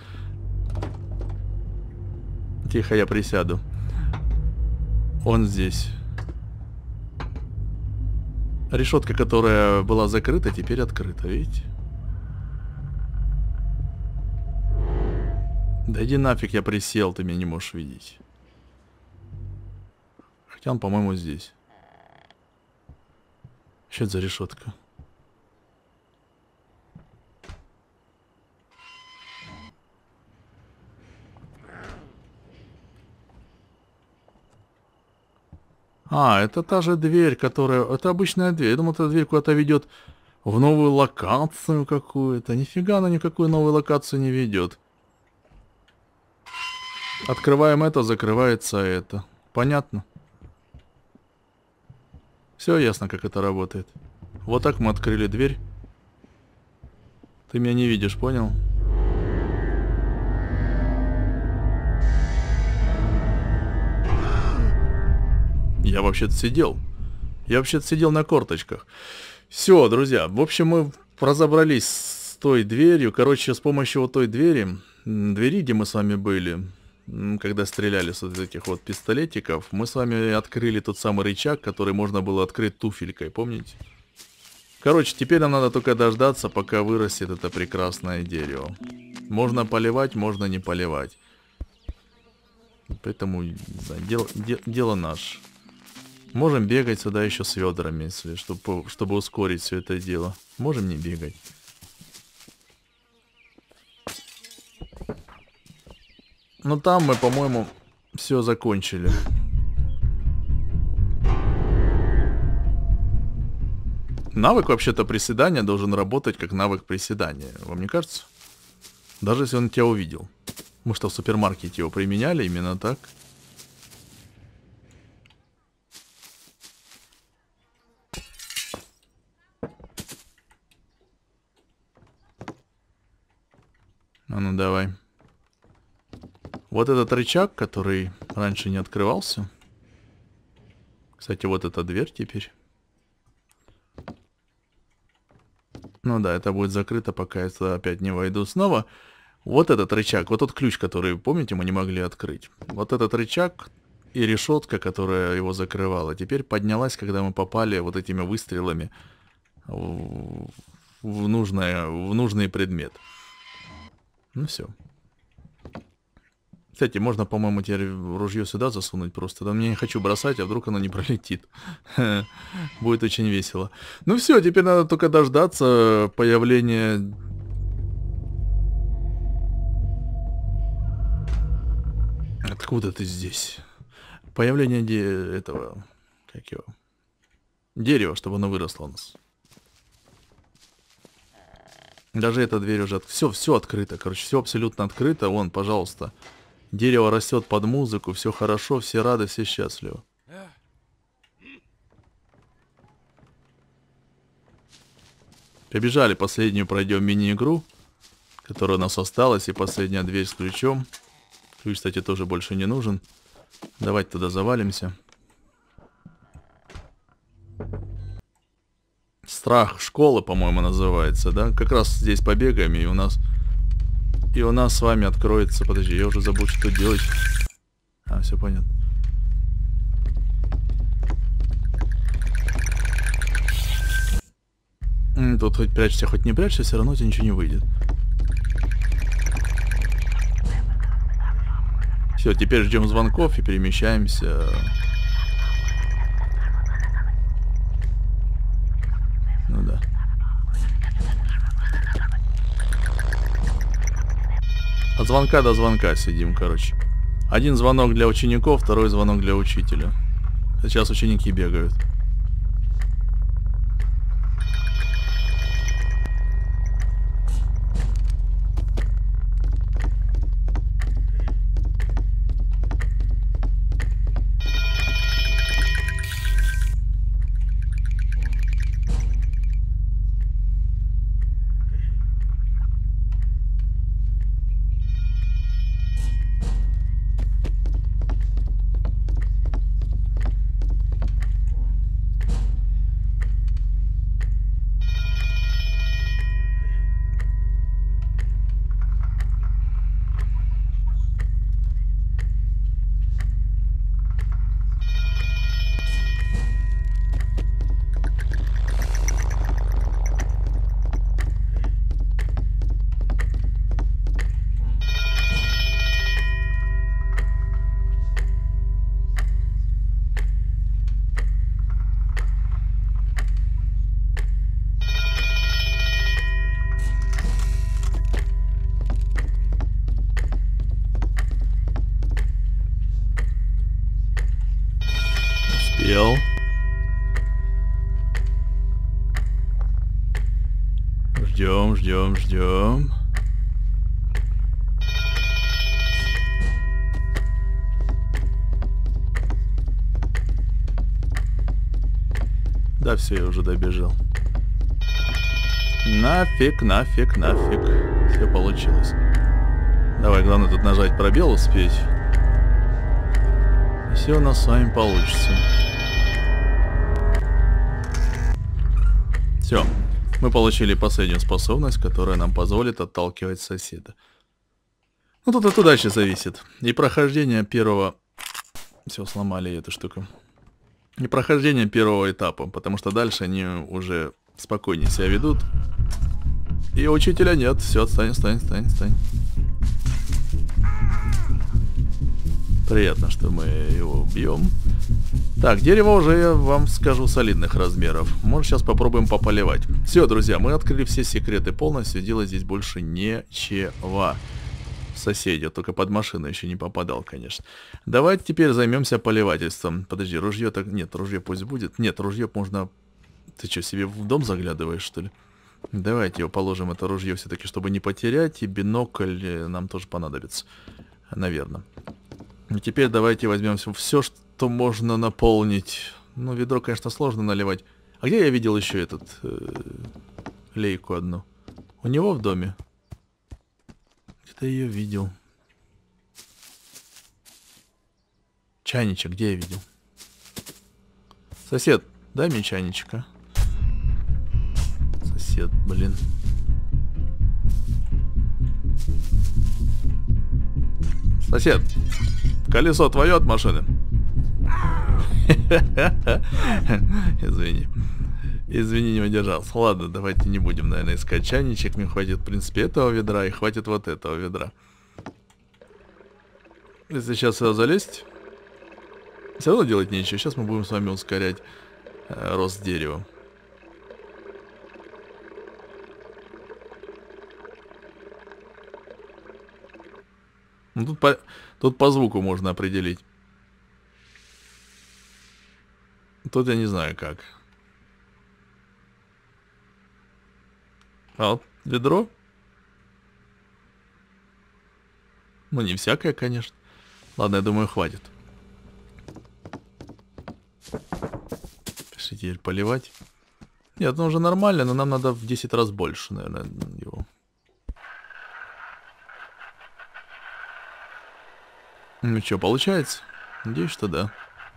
Тихо, я присяду. Он здесь. Решетка, которая была закрыта, теперь открыта, видите? Да иди нафиг, я присел, ты меня не можешь видеть. Хотя он, по-моему, здесь. Что это за решетка? А, это та же дверь, которая... Это обычная дверь. Я думал, эта дверь куда-то ведет в новую локацию какую-то. Нифига она никакую новую локацию не ведет. Открываем это, закрывается это. Понятно? Все ясно, как это работает. Вот так мы открыли дверь. Ты меня не видишь, понял? Я вообще-то сидел. Я вообще-то сидел на корточках. Все, друзья. В общем, мы разобрались с той дверью. Короче, с помощью вот той двери, где мы с вами были, когда стреляли с вот этих вот пистолетиков, мы с вами открыли тот самый рычаг, который можно было открыть туфелькой, помните? Короче, теперь нам надо только дождаться, пока вырастет это прекрасное дерево. Можно поливать, можно не поливать. Поэтому да, дело наше. Можем бегать сюда еще с ведрами, если, чтобы ускорить все это дело. Можем не бегать. Но там мы, по-моему, все закончили. Навык вообще-то приседания должен работать как навык приседания. Вам не кажется? Даже если он тебя увидел. Мы что, в супермаркете его применяли именно так? А ну давай. Вот этот рычаг, который раньше не открывался. Кстати, вот эта дверь теперь. Ну да, это будет закрыто, пока я туда опять не войду снова. Вот этот рычаг, вот тот ключ, который, помните, мы не могли открыть. Вот этот рычаг и решетка, которая его закрывала, теперь поднялась, когда мы попали вот этими выстрелами в нужный предмет. Ну все. Кстати, можно, по-моему, теперь ружье сюда засунуть просто. Да, я не хочу бросать, а вдруг оно не пролетит. Будет очень весело. Ну все, теперь надо только дождаться появления... Откуда ты здесь? Появление этого... Как его? Дерева, чтобы оно выросло у нас. Даже эта дверь уже... Все открыто, короче, все абсолютно открыто. Вон, пожалуйста. Дерево растет под музыку, все хорошо, все рады, все счастливы. Побежали, последнюю пройдем мини-игру, которая у нас осталась, и последняя дверь с ключом. Ключ, кстати, тоже больше не нужен. Давайте туда завалимся. Страх школы, по-моему, называется, да? Как раз здесь побегаем, и у нас с вами откроется... Подожди, я уже забыл, что делать. А, все понятно. Тут хоть прячься, хоть не прячься, все равно тебе ничего не выйдет. Все, теперь ждем звонков и перемещаемся. Ну да. От звонка до звонка сидим, короче. Один звонок для учеников, второй звонок для учителя. Сейчас ученики бегают. Успел. Ждем, ждем, ждем. Да, все, я уже добежал. Нафиг, нафиг, нафиг. Все получилось. Давай, главное тут нажать пробел, успеть. И все у нас с вами получится. Все. Мы получили последнюю способность, которая нам позволит отталкивать соседа. Ну, тут от удачи зависит. И прохождение первого... Все, сломали эту штуку. И прохождение первого этапа, потому что дальше они уже спокойнее себя ведут. И учителя нет. Все, отстань, отстань, отстань, отстань. Приятно, что мы его убьем. Так, дерево уже, я вам скажу, солидных размеров. Может, сейчас попробуем пополивать. Все, друзья, мы открыли все секреты полностью. Делать здесь больше нечего. Соседи, только под машину еще не попадал, конечно. Давайте теперь займемся поливательством. Подожди, ружье так... Нет, ружье пусть будет. Нет, ружье можно... Ты что, себе в дом заглядываешь, что ли? Давайте его положим, это ружье все-таки, чтобы не потерять. И бинокль нам тоже понадобится. Наверное. И теперь давайте возьмем все, что можно наполнить. Ну, ведро, конечно, сложно наливать. А где я видел еще этот... лейку одну? У него в доме? Где-то ее видел. Чайничек, где я видел? Сосед, дай мне чайничка. Сосед, блин. Сосед, колесо твое от машины? Извини. Извини, не удержался. Ладно, давайте не будем, наверное, искать чайничек. Мне хватит, в принципе, этого ведра и хватит вот этого ведра. Если сейчас сюда залезть, все равно делать нечего. Сейчас мы будем с вами ускорять рост дерева. Ну, тут по звуку можно определить. Тут я не знаю как. А вот ведро? Ну, не всякое, конечно. Ладно, я думаю, хватит. Пишите теперь поливать. Нет, ну уже нормально, но нам надо в 10 раз больше, наверное, его. Ну что, получается? Надеюсь, что да.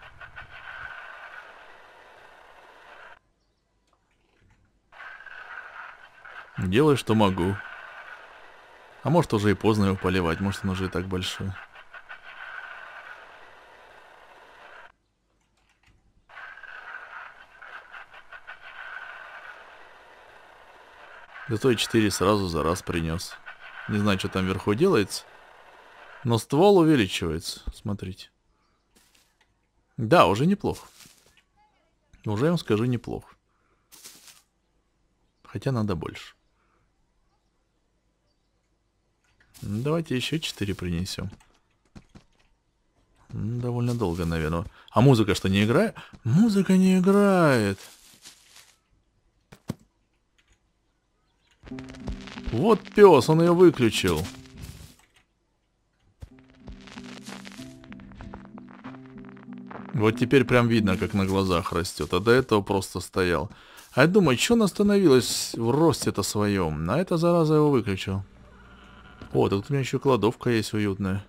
Делаю, что могу. А может, уже и поздно его поливать. Может, он уже и так большой. Зато и 4 сразу за раз принес. Не знаю, что там вверху делается. Но ствол увеличивается. Смотрите. Да, уже неплохо. Уже, я вам скажу, неплохо. Хотя надо больше. Давайте еще 4 принесем. Довольно долго, наверное. А музыка что, не играет? Музыка не играет. Вот пес, он ее выключил. Вот теперь прям видно, как на глазах растет. А до этого просто стоял. А я думаю, что он остановилась в росте-то своем? А эта зараза его выключил. О, тут у меня еще кладовка есть уютная.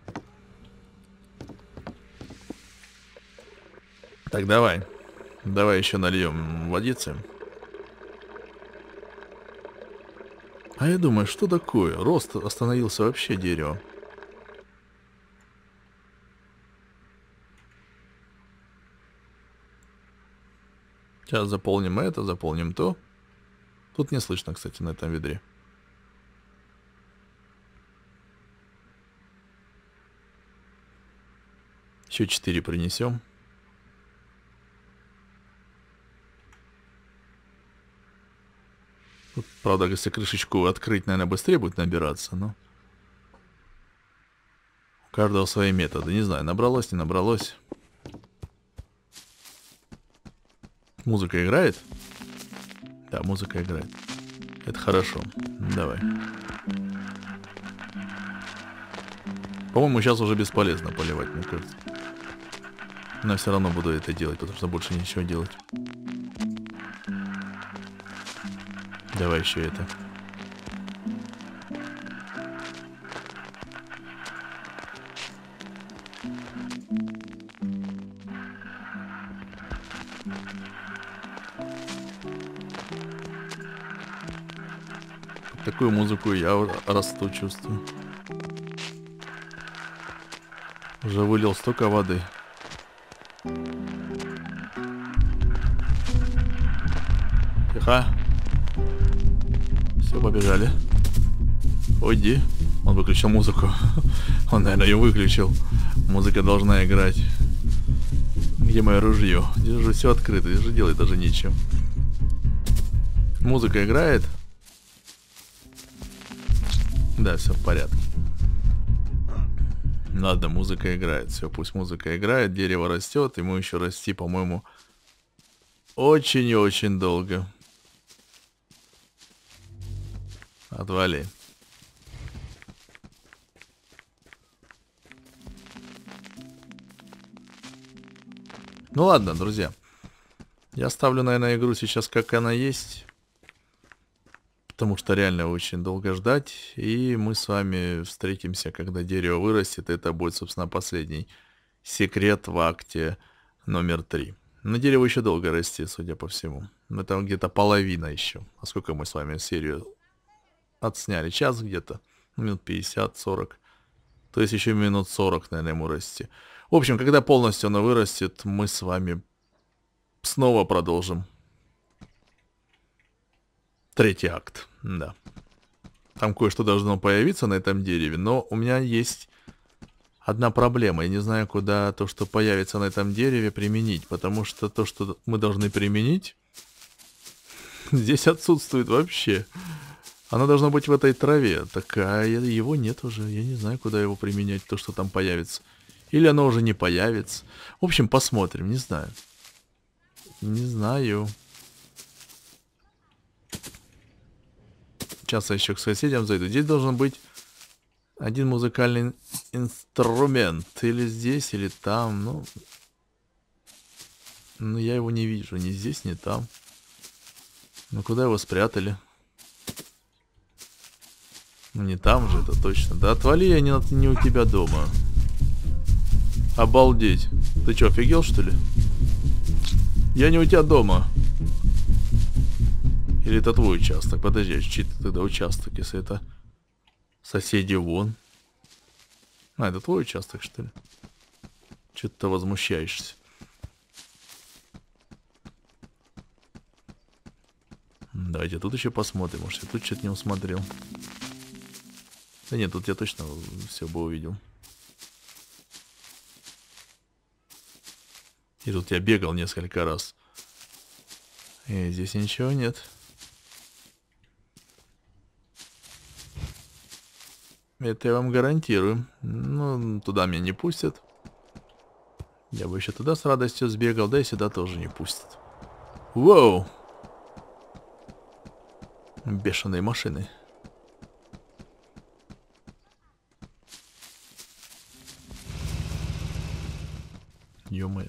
Так, давай. Давай еще нальем водицы. А я думаю, что такое? Рост остановился вообще дерево. Сейчас заполним это, заполним то. Тут не слышно, кстати, на этом ведре. Еще 4 принесем. Тут, правда, если крышечку открыть, наверное, быстрее будет набираться, но... У каждого свои методы. Не знаю, набралось, не набралось. Музыка играет? Да, музыка играет. Это хорошо. Давай. По-моему, сейчас уже бесполезно поливать, мне кажется. Но все равно буду это делать, потому что больше ничего делать. Давай еще это. Такую музыку я расту, чувствую. Уже вылил столько воды. Тихо. Все, побежали. Уйди. Он выключил музыку. Он, наверное, ее выключил. Музыка должна играть. Где мое ружье? Здесь же все открыто, здесь же делать даже нечего. Музыка играет? Да, все в порядке. Ладно, музыка играет. Все, пусть музыка играет, дерево растет, ему еще расти, по-моему, очень и очень долго. Отвали. Ну ладно, друзья. Я ставлю, наверное, игру сейчас как она есть. Потому что реально очень долго ждать. И мы с вами встретимся, когда дерево вырастет. Это будет, собственно, последний секрет в акте номер 3. Но дерево еще долго расти, судя по всему. Это где-то половина еще. А сколько мы с вами серию отсняли? Час где-то. Минут 50-40. То есть еще минут 40, наверное, ему расти. В общем, когда полностью оно вырастет, мы с вами снова продолжим. Третий акт, да. Там кое-что должно появиться на этом дереве, но у меня есть одна проблема. Я не знаю, куда то, что появится на этом дереве, применить. Потому что то, что мы должны применить, здесь отсутствует вообще. Оно должно быть в этой траве. Такая, его нет уже. Я не знаю, куда его применять, то, что там появится. Или оно уже не появится. В общем, посмотрим, не знаю. Не знаю. Сейчас я еще к соседям зайду. Здесь должен быть один музыкальный инструмент. Или здесь, или там. Ну, я его не вижу. Ни здесь, ни там. Ну, куда его спрятали? Ну, не там же, это точно. Да отвали, я не у тебя дома. Обалдеть. Ты что, офигел, что ли? Я не у тебя дома. Или это твой участок? Подожди, чей ты тогда участок, если это соседи вон? А, это твой участок, что ли? Че-то ты возмущаешься. Давайте тут еще посмотрим. Может, я тут что-то не усмотрел. Да нет, тут я точно все бы увидел. И тут я бегал несколько раз. И здесь ничего нет. Это я вам гарантирую. Ну, туда меня не пустят. Я бы еще туда с радостью сбегал, да и сюда тоже не пустят. Воу! Бешеные машины. Ё-моё.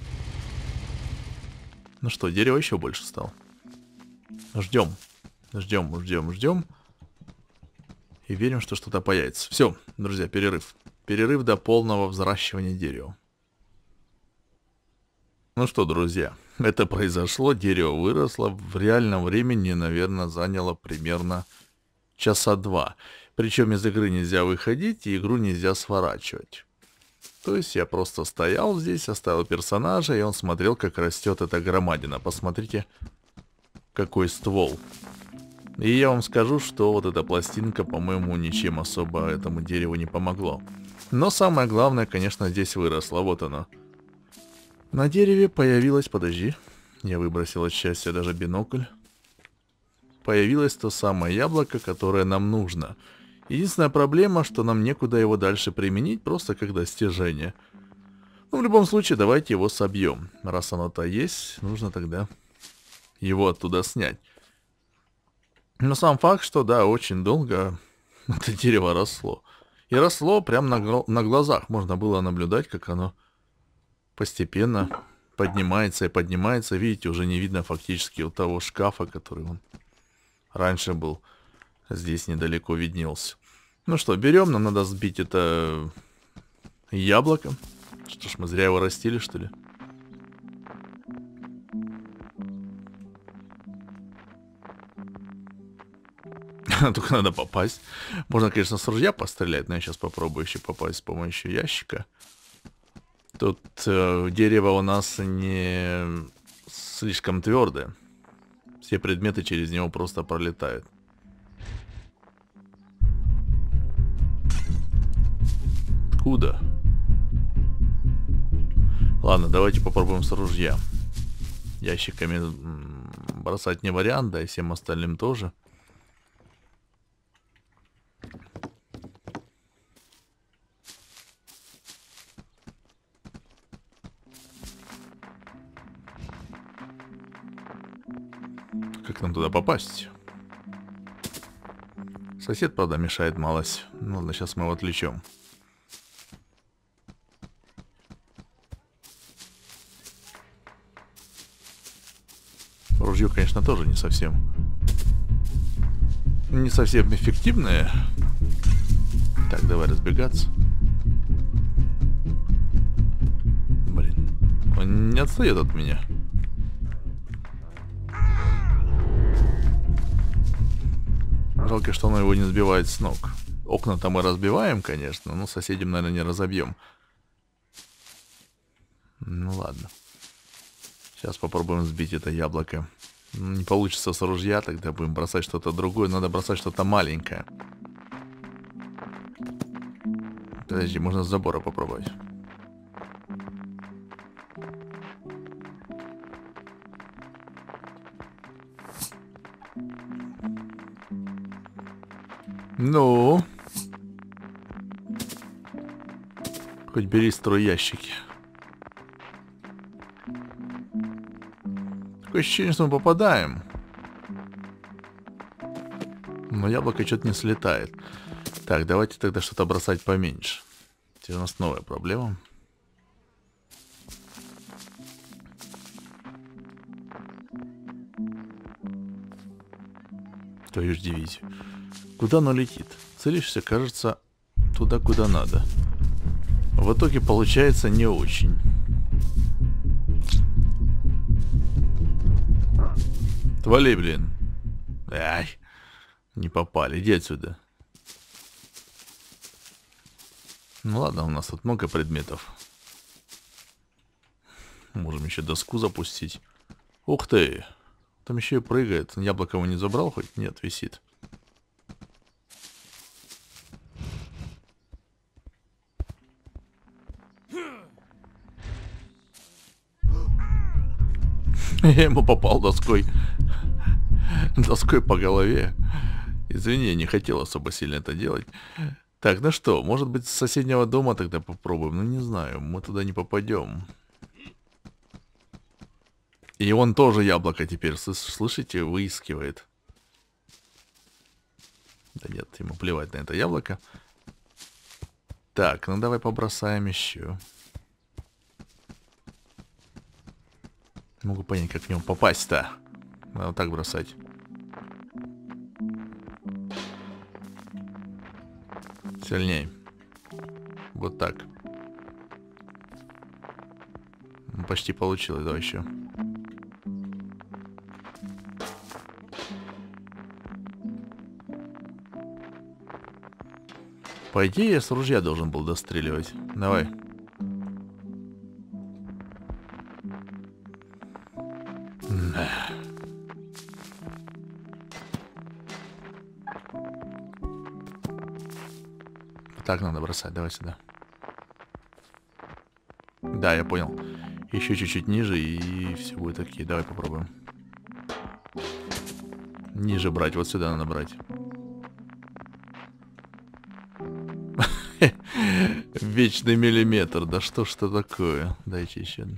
Ну что, дерево еще больше стало. Ждем. Ждем, ждем, ждем. И верим, что что-то появится. Все, друзья, перерыв. Перерыв до полного взращивания дерева. Ну что, друзья, это произошло. Дерево выросло. В реальном времени, наверное, заняло примерно часа 2. Причем из игры нельзя выходить, и игру нельзя сворачивать. То есть я просто стоял здесь, оставил персонажа, и он смотрел, как растет эта громадина. Посмотрите, какой ствол. И я вам скажу, что вот эта пластинка, по-моему, ничем особо этому дереву не помогло. Но самое главное, конечно, здесь выросло. Вот оно. На дереве появилось... Подожди. Я выбросил от счастья даже бинокль. Появилось то самое яблоко, которое нам нужно. Единственная проблема, что нам некуда его дальше применить, просто как достижение. Ну, в любом случае, давайте его собьем. Раз оно-то есть, нужно тогда его оттуда снять. Но сам факт, что да, очень долго это дерево росло. И росло прямо на глазах. Можно было наблюдать, как оно постепенно поднимается и поднимается. Видите, уже не видно фактически у того шкафа, который он раньше был. Здесь недалеко виднелся. Ну что, берем, нам надо сбить это яблоко. Что ж, мы зря его растили, что ли? Только надо попасть. Можно, конечно, с ружья пострелять, но я сейчас попробую еще попасть с помощью ящика. Тут дерево у нас не слишком твердое. Все предметы через него просто пролетают. Откуда? Ладно, давайте попробуем с ружья. Ящиками бросать не вариант, да и всем остальным тоже. Как нам туда попасть? Сосед, правда, мешает малость. Ну ладно, сейчас мы его отвлечем. Ружье, конечно, тоже не совсем эффективное. Так, давай разбегаться. Блин, он не отстает от меня. Жалко, что оно его не сбивает с ног. Окна-то мы разбиваем, конечно, но соседям, наверное, не разобьем. Ну ладно. Сейчас попробуем сбить это яблоко. Не получится с ружья, тогда будем бросать что-то другое. Надо бросать что-то маленькое. Подожди, можно с забора попробовать. Ну, хоть бери стройящики. Такое ощущение, что мы попадаем. Но яблоко что-то не слетает. Так, давайте тогда что-то бросать поменьше. Теперь у нас новая проблема. Твою ж дивизию. Куда оно летит? Целишься, кажется, туда, куда надо. В итоге получается не очень. Твали, блин. Ай, не попали. Иди отсюда. Ну ладно, у нас тут много предметов. Можем еще доску запустить. Ух ты. Там еще и прыгает. Яблоко его не забрал хоть? Нет, висит. Я ему попал доской. Доской по голове. Извини, я не хотел особо сильно это делать. Так, ну что, может быть, с соседнего дома тогда попробуем? Ну, не знаю, мы туда не попадем. И он тоже яблоко теперь, слышите, выискивает. Да нет, ему плевать на это яблоко. Так, ну давай побросаем еще. Не могу понять, как в него попасть-то. Надо вот так бросать. Сильней. Вот так. Почти получилось, давай еще. По идее, я с ружья должен был достреливать. Давай. Так надо бросать, давай сюда. Да, я понял. Еще чуть-чуть ниже, и все будет окей. Давай попробуем. Ниже брать, вот сюда надо брать. Вечный миллиметр, да что ж это такое? Дайте еще.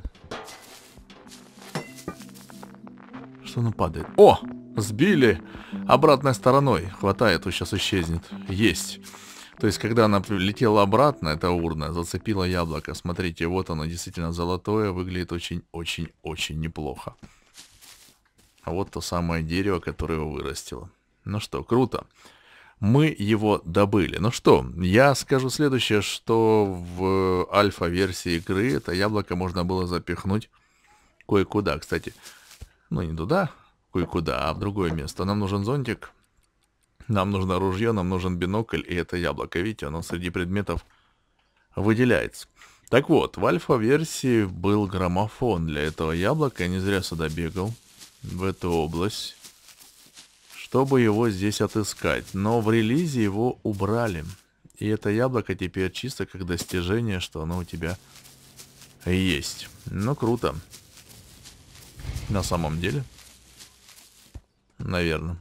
Что оно падает? О! Сбили обратной стороной. Хватает, то сейчас исчезнет. Есть. То есть, когда она летела обратно, эта урна зацепила яблоко. Смотрите, вот оно действительно золотое. Выглядит очень-очень-очень неплохо. А вот то самое дерево, которое его вырастило. Ну что, круто. Мы его добыли. Ну что, я скажу следующее, что в альфа-версии игры это яблоко можно было запихнуть кое-куда. Кстати, ну не туда, кое-куда, а в другое место. Нам нужен зонтик, нам нужно ружье, нам нужен бинокль, и это яблоко, видите, оно среди предметов выделяется. Так вот, в альфа-версии был граммофон для этого яблока. Я не зря сюда бегал, в эту область, чтобы его здесь отыскать. Но в релизе его убрали. И это яблоко теперь чисто как достижение, что оно у тебя есть. Ну, круто. На самом деле. Наверное.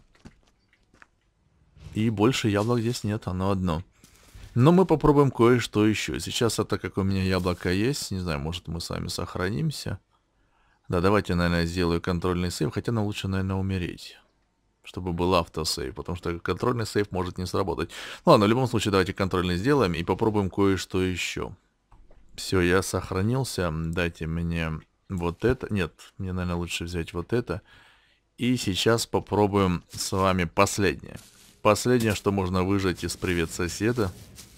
И больше яблок здесь нет, оно одно. Но мы попробуем кое-что еще. Сейчас это как у меня яблоко есть. Не знаю, может мы с вами сохранимся. Да, давайте, наверное, сделаю контрольный сейв. Хотя нам лучше, наверное, умереть. Чтобы был автосейв, потому что контрольный сейв может не сработать. Ну ладно, в любом случае давайте контрольный сделаем и попробуем кое-что еще. Все, я сохранился. Дайте мне вот это. Нет, мне, наверное, лучше взять вот это. И сейчас попробуем с вами последнее. Последнее, что можно выжать из «Привет, соседа».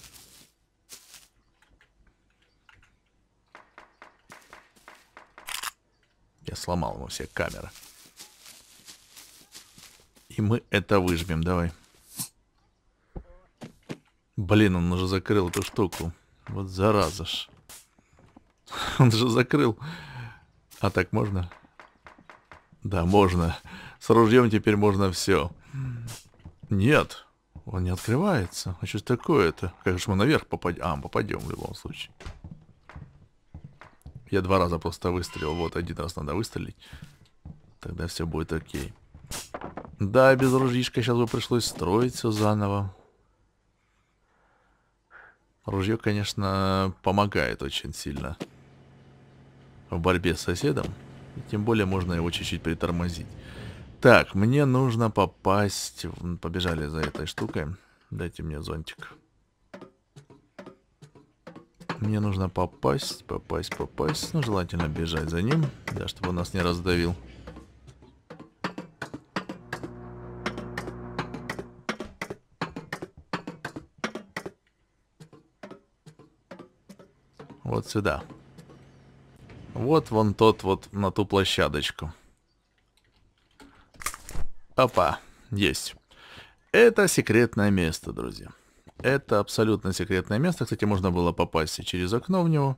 Я сломал ему все камеры. И мы это выжмем, давай. Блин, он уже закрыл эту штуку. Вот зараза ж. Он же закрыл. А так можно? Да, можно. С ружьем теперь можно все. Нет, он не открывается. А что ж такое-то? Как же мы наверх попадем? А, мы попадем в любом случае. Я 2 раза просто выстрелил. Вот, 1 раз надо выстрелить. Тогда все будет окей. Да, без ружьишка сейчас бы пришлось строить все заново. Ружье, конечно, помогает очень сильно в борьбе с соседом. И тем более можно его чуть-чуть притормозить. Так, мне нужно попасть... Побежали за этой штукой. Дайте мне зонтик. Мне нужно попасть. Ну, желательно бежать за ним. Да, чтобы он нас не раздавил. Вот сюда. Вот вон тот вот на ту площадочку. Опа, есть. Это секретное место, друзья. Это абсолютно секретное место. Кстати, можно было попасть и через окно в него.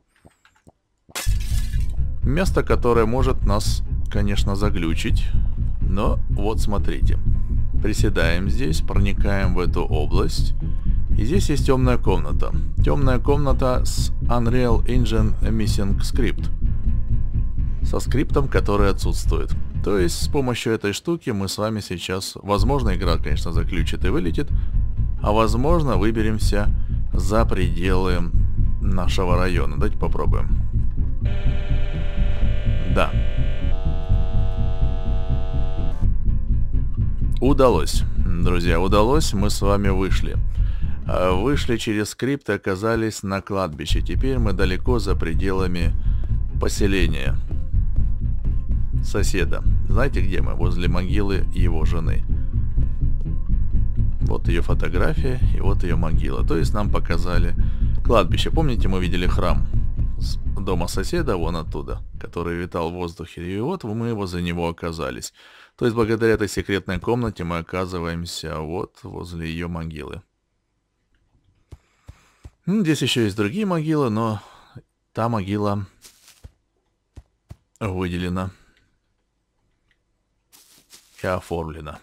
Место, которое может нас, конечно, заглючить. Но вот смотрите. Приседаем здесь, проникаем в эту область. И здесь есть темная комната. Темная комната с Unreal Engine Missing Script. Со скриптом, который отсутствует. То есть с помощью этой штуки мы с вами сейчас... Возможно, игра, конечно, заглючит и вылетит. А возможно, выберемся за пределы нашего района. Давайте попробуем. Да. Удалось. Друзья, удалось. Мы с вами вышли. Вышли через скрипт и оказались на кладбище. Теперь мы далеко за пределами поселения соседа. Знаете, где мы? Возле могилы его жены. Вот ее фотография и вот ее могила. То есть нам показали кладбище. Помните, мы видели храм с дома соседа вон оттуда, который витал в воздухе. И вот мы возле него оказались. То есть благодаря этой секретной комнате мы оказываемся вот возле ее могилы. Здесь еще есть другие могилы, но та могила выделена и оформлена.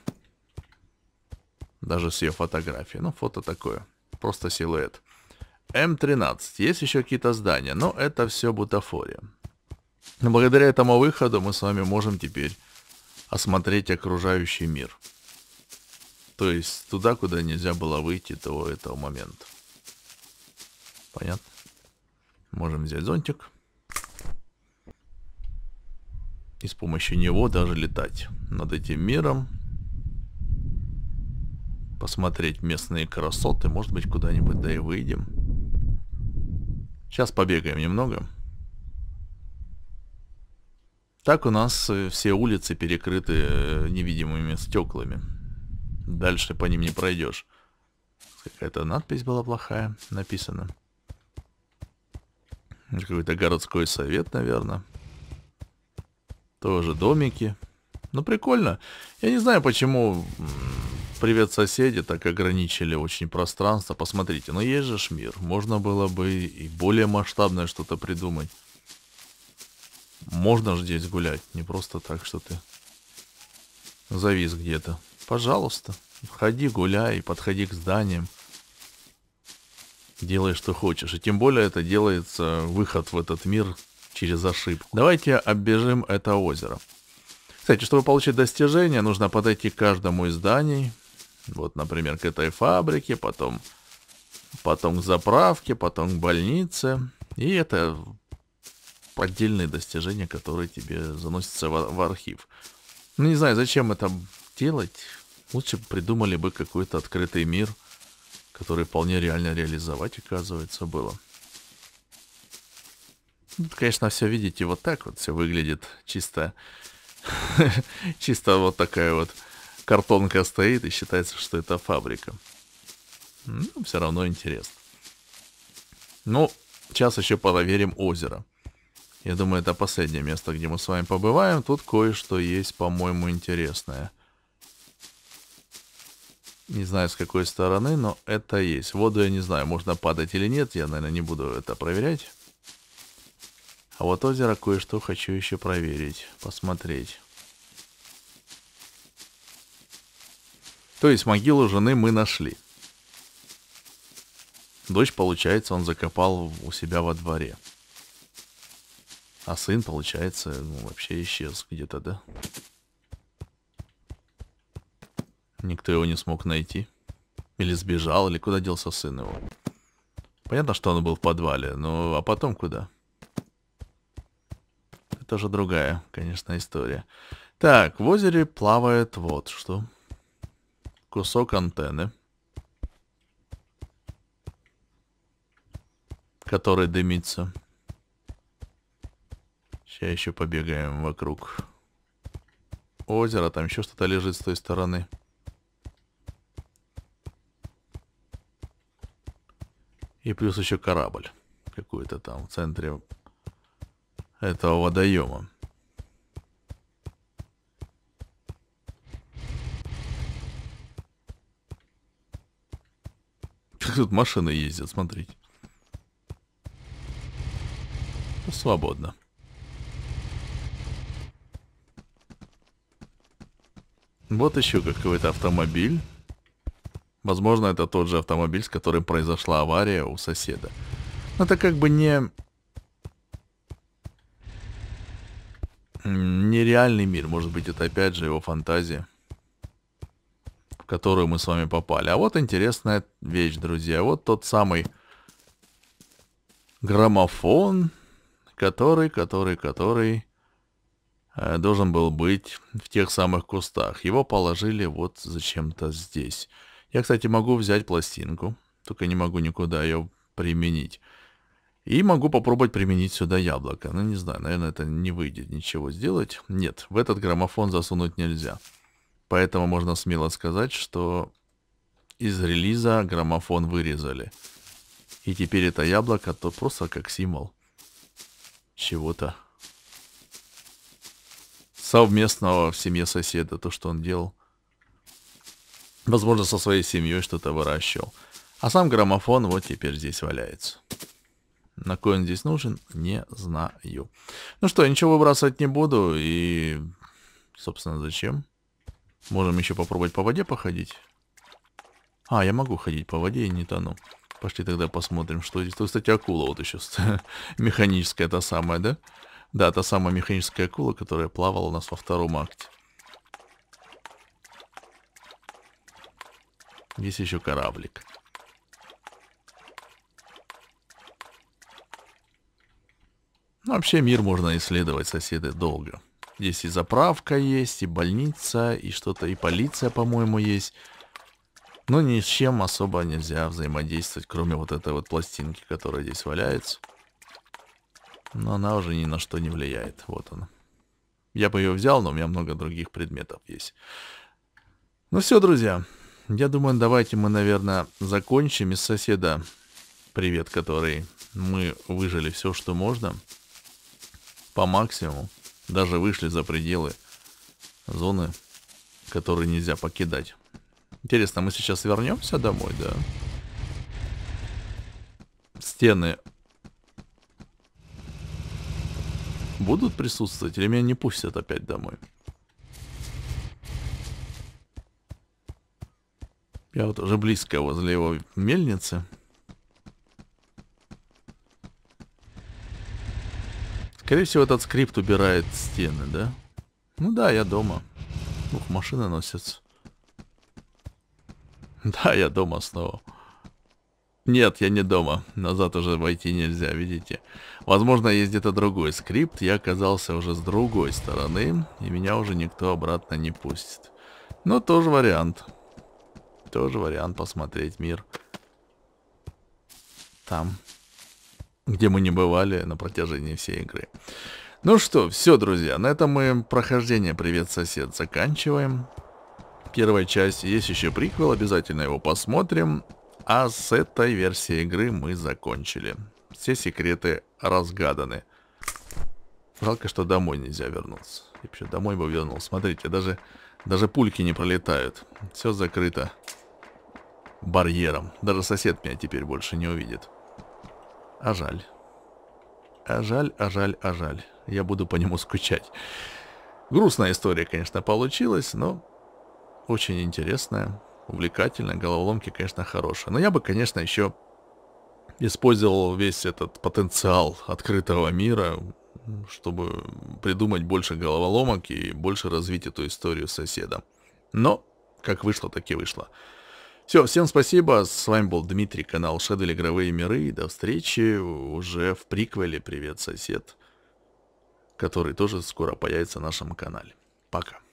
Даже с ее фотографией. Ну, фото такое. Просто силуэт. М13. Есть еще какие-то здания, но это все бутафория. Но благодаря этому выходу мы с вами можем теперь осмотреть окружающий мир. То есть туда, куда нельзя было выйти до этого момента. Понятно? Можем взять зонтик. И с помощью него даже летать над этим миром. Посмотреть местные красоты. Может быть, куда-нибудь да и выйдем. Сейчас побегаем немного. Так у нас все улицы перекрыты невидимыми стеклами. Дальше по ним не пройдешь. Какая-то надпись была плохая написана. Какой-то городской совет, наверное. Тоже домики. Ну, прикольно. Я не знаю, почему «Привет, соседи» так ограничили очень пространство. Посмотрите, но есть же ж мир. Можно было бы и более масштабное что-то придумать. Можно же здесь гулять. Не просто так, что ты завис где-то. Пожалуйста, входи, гуляй и подходи к зданиям. Делай, что хочешь. И тем более это делается выход в этот мир через ошибку. Давайте оббежим это озеро. Кстати, чтобы получить достижение, нужно подойти к каждому из зданий. Вот, например, к этой фабрике, потом к заправке, потом к больнице. И это отдельные достижения, которые тебе заносятся в архив. Ну, не знаю, зачем это делать. Лучше придумали бы какой-то открытый мир, который вполне реально реализовать, оказывается, было. Тут, конечно, все, видите, вот так вот все выглядит. Чисто вот такая вот картонка стоит, и считается, что это фабрика. Ну, все равно интересно. Ну, сейчас еще проверим озеро. Я думаю, это последнее место, где мы с вами побываем. Тут кое-что есть, по-моему, интересное. Не знаю, с какой стороны, но это есть. Воду я не знаю, можно падать или нет. Я, наверное, не буду это проверять. А вот озеро кое-что хочу еще проверить, посмотреть. То есть могилу жены мы нашли. Дочь, получается, он закопал у себя во дворе. А сын, получается, вообще исчез где-то, да? Никто его не смог найти. Или сбежал, или куда делся сын его. Понятно, что он был в подвале, но а потом куда? Это же другая, конечно, история. Так, в озере плавает вот что. Кусок антенны, который дымится. Сейчас еще побегаем вокруг озера. Там еще что-то лежит с той стороны. И плюс еще корабль какой-то там в центре этого водоема. Тут машины ездят, смотрите. Свободно. Вот еще какой-то автомобиль. Возможно, это тот же автомобиль, с которым произошла авария у соседа. Но это как бы нереальный мир. Может быть, это опять же его фантазия, в которую мы с вами попали. А вот интересная вещь, друзья. Вот тот самый граммофон, который должен был быть в тех самых кустах. Его положили вот зачем-то здесь. Я, кстати, могу взять пластинку, только не могу никуда ее применить. И могу попробовать применить сюда яблоко. Ну, не знаю, наверное, это не выйдет ничего сделать. Нет, в этот граммофон засунуть нельзя. Поэтому можно смело сказать, что из релиза граммофон вырезали. И теперь это яблоко то просто как символ чего-то совместного в семье соседа, то, что он делал. Возможно, со своей семьей что-то выращивал. А сам граммофон вот теперь здесь валяется. На кой он здесь нужен, не знаю. Ну что, ничего выбрасывать не буду. И, собственно, зачем? Можем еще попробовать по воде походить. А, я могу ходить по воде и не тону. Пошли тогда посмотрим, что здесь. Тут, кстати, акула вот еще. Механическая та самая, да? Да, та самая механическая акула, которая плавала у нас во втором акте. Здесь еще кораблик. Ну, вообще мир можно исследовать, соседи, долго. Здесь и заправка есть, и больница, и что-то, и полиция, по-моему, есть. Но ни с чем особо нельзя взаимодействовать, кроме вот этой вот пластинки, которая здесь валяется. Но она уже ни на что не влияет. Вот она. Я бы ее взял, но у меня много других предметов есть. Ну все, друзья. Я думаю, давайте мы, наверное, закончим. Из соседа привет, который мы выжили все, что можно. По максимуму. Даже вышли за пределы зоны, которые нельзя покидать. Интересно, мы сейчас вернемся домой, да? Стены будут присутствовать или меня не пустят опять домой? Я вот уже близко возле его мельницы. Скорее всего, этот скрипт убирает стены, да? Ну да, я дома. Ух, машины носятся. Да, я дома снова. Нет, я не дома. Назад уже войти нельзя, видите? Возможно, есть где-то другой скрипт. Я оказался уже с другой стороны, и меня уже никто обратно не пустит. Но тоже вариант. Тоже вариант посмотреть мир. Там, где мы не бывали на протяжении всей игры. Ну что, все, друзья. На этом мы прохождение «Привет, сосед» заканчиваем. Первая часть, есть еще приквел, обязательно его посмотрим. А с этой версией игры мы закончили. Все секреты разгаданы. Жалко, что домой нельзя вернуться. Я вообще домой бы вернул. Смотрите, даже пульки не пролетают. Все закрыто барьером. Даже сосед меня теперь больше не увидит. А жаль. А жаль, а жаль, а жаль. Я буду по нему скучать. Грустная история, конечно, получилась, но очень интересная, увлекательная. Головоломки, конечно, хорошие. Но я бы, конечно, еще использовал весь этот потенциал открытого мира, чтобы придумать больше головоломок и больше развить эту историю с соседом. Но, как вышло, так и вышло. Все, всем спасибо. С вами был Дмитрий, канал Shadow Игровые миры. И до встречи уже в приквеле «Привет, сосед», который тоже скоро появится на нашем канале. Пока.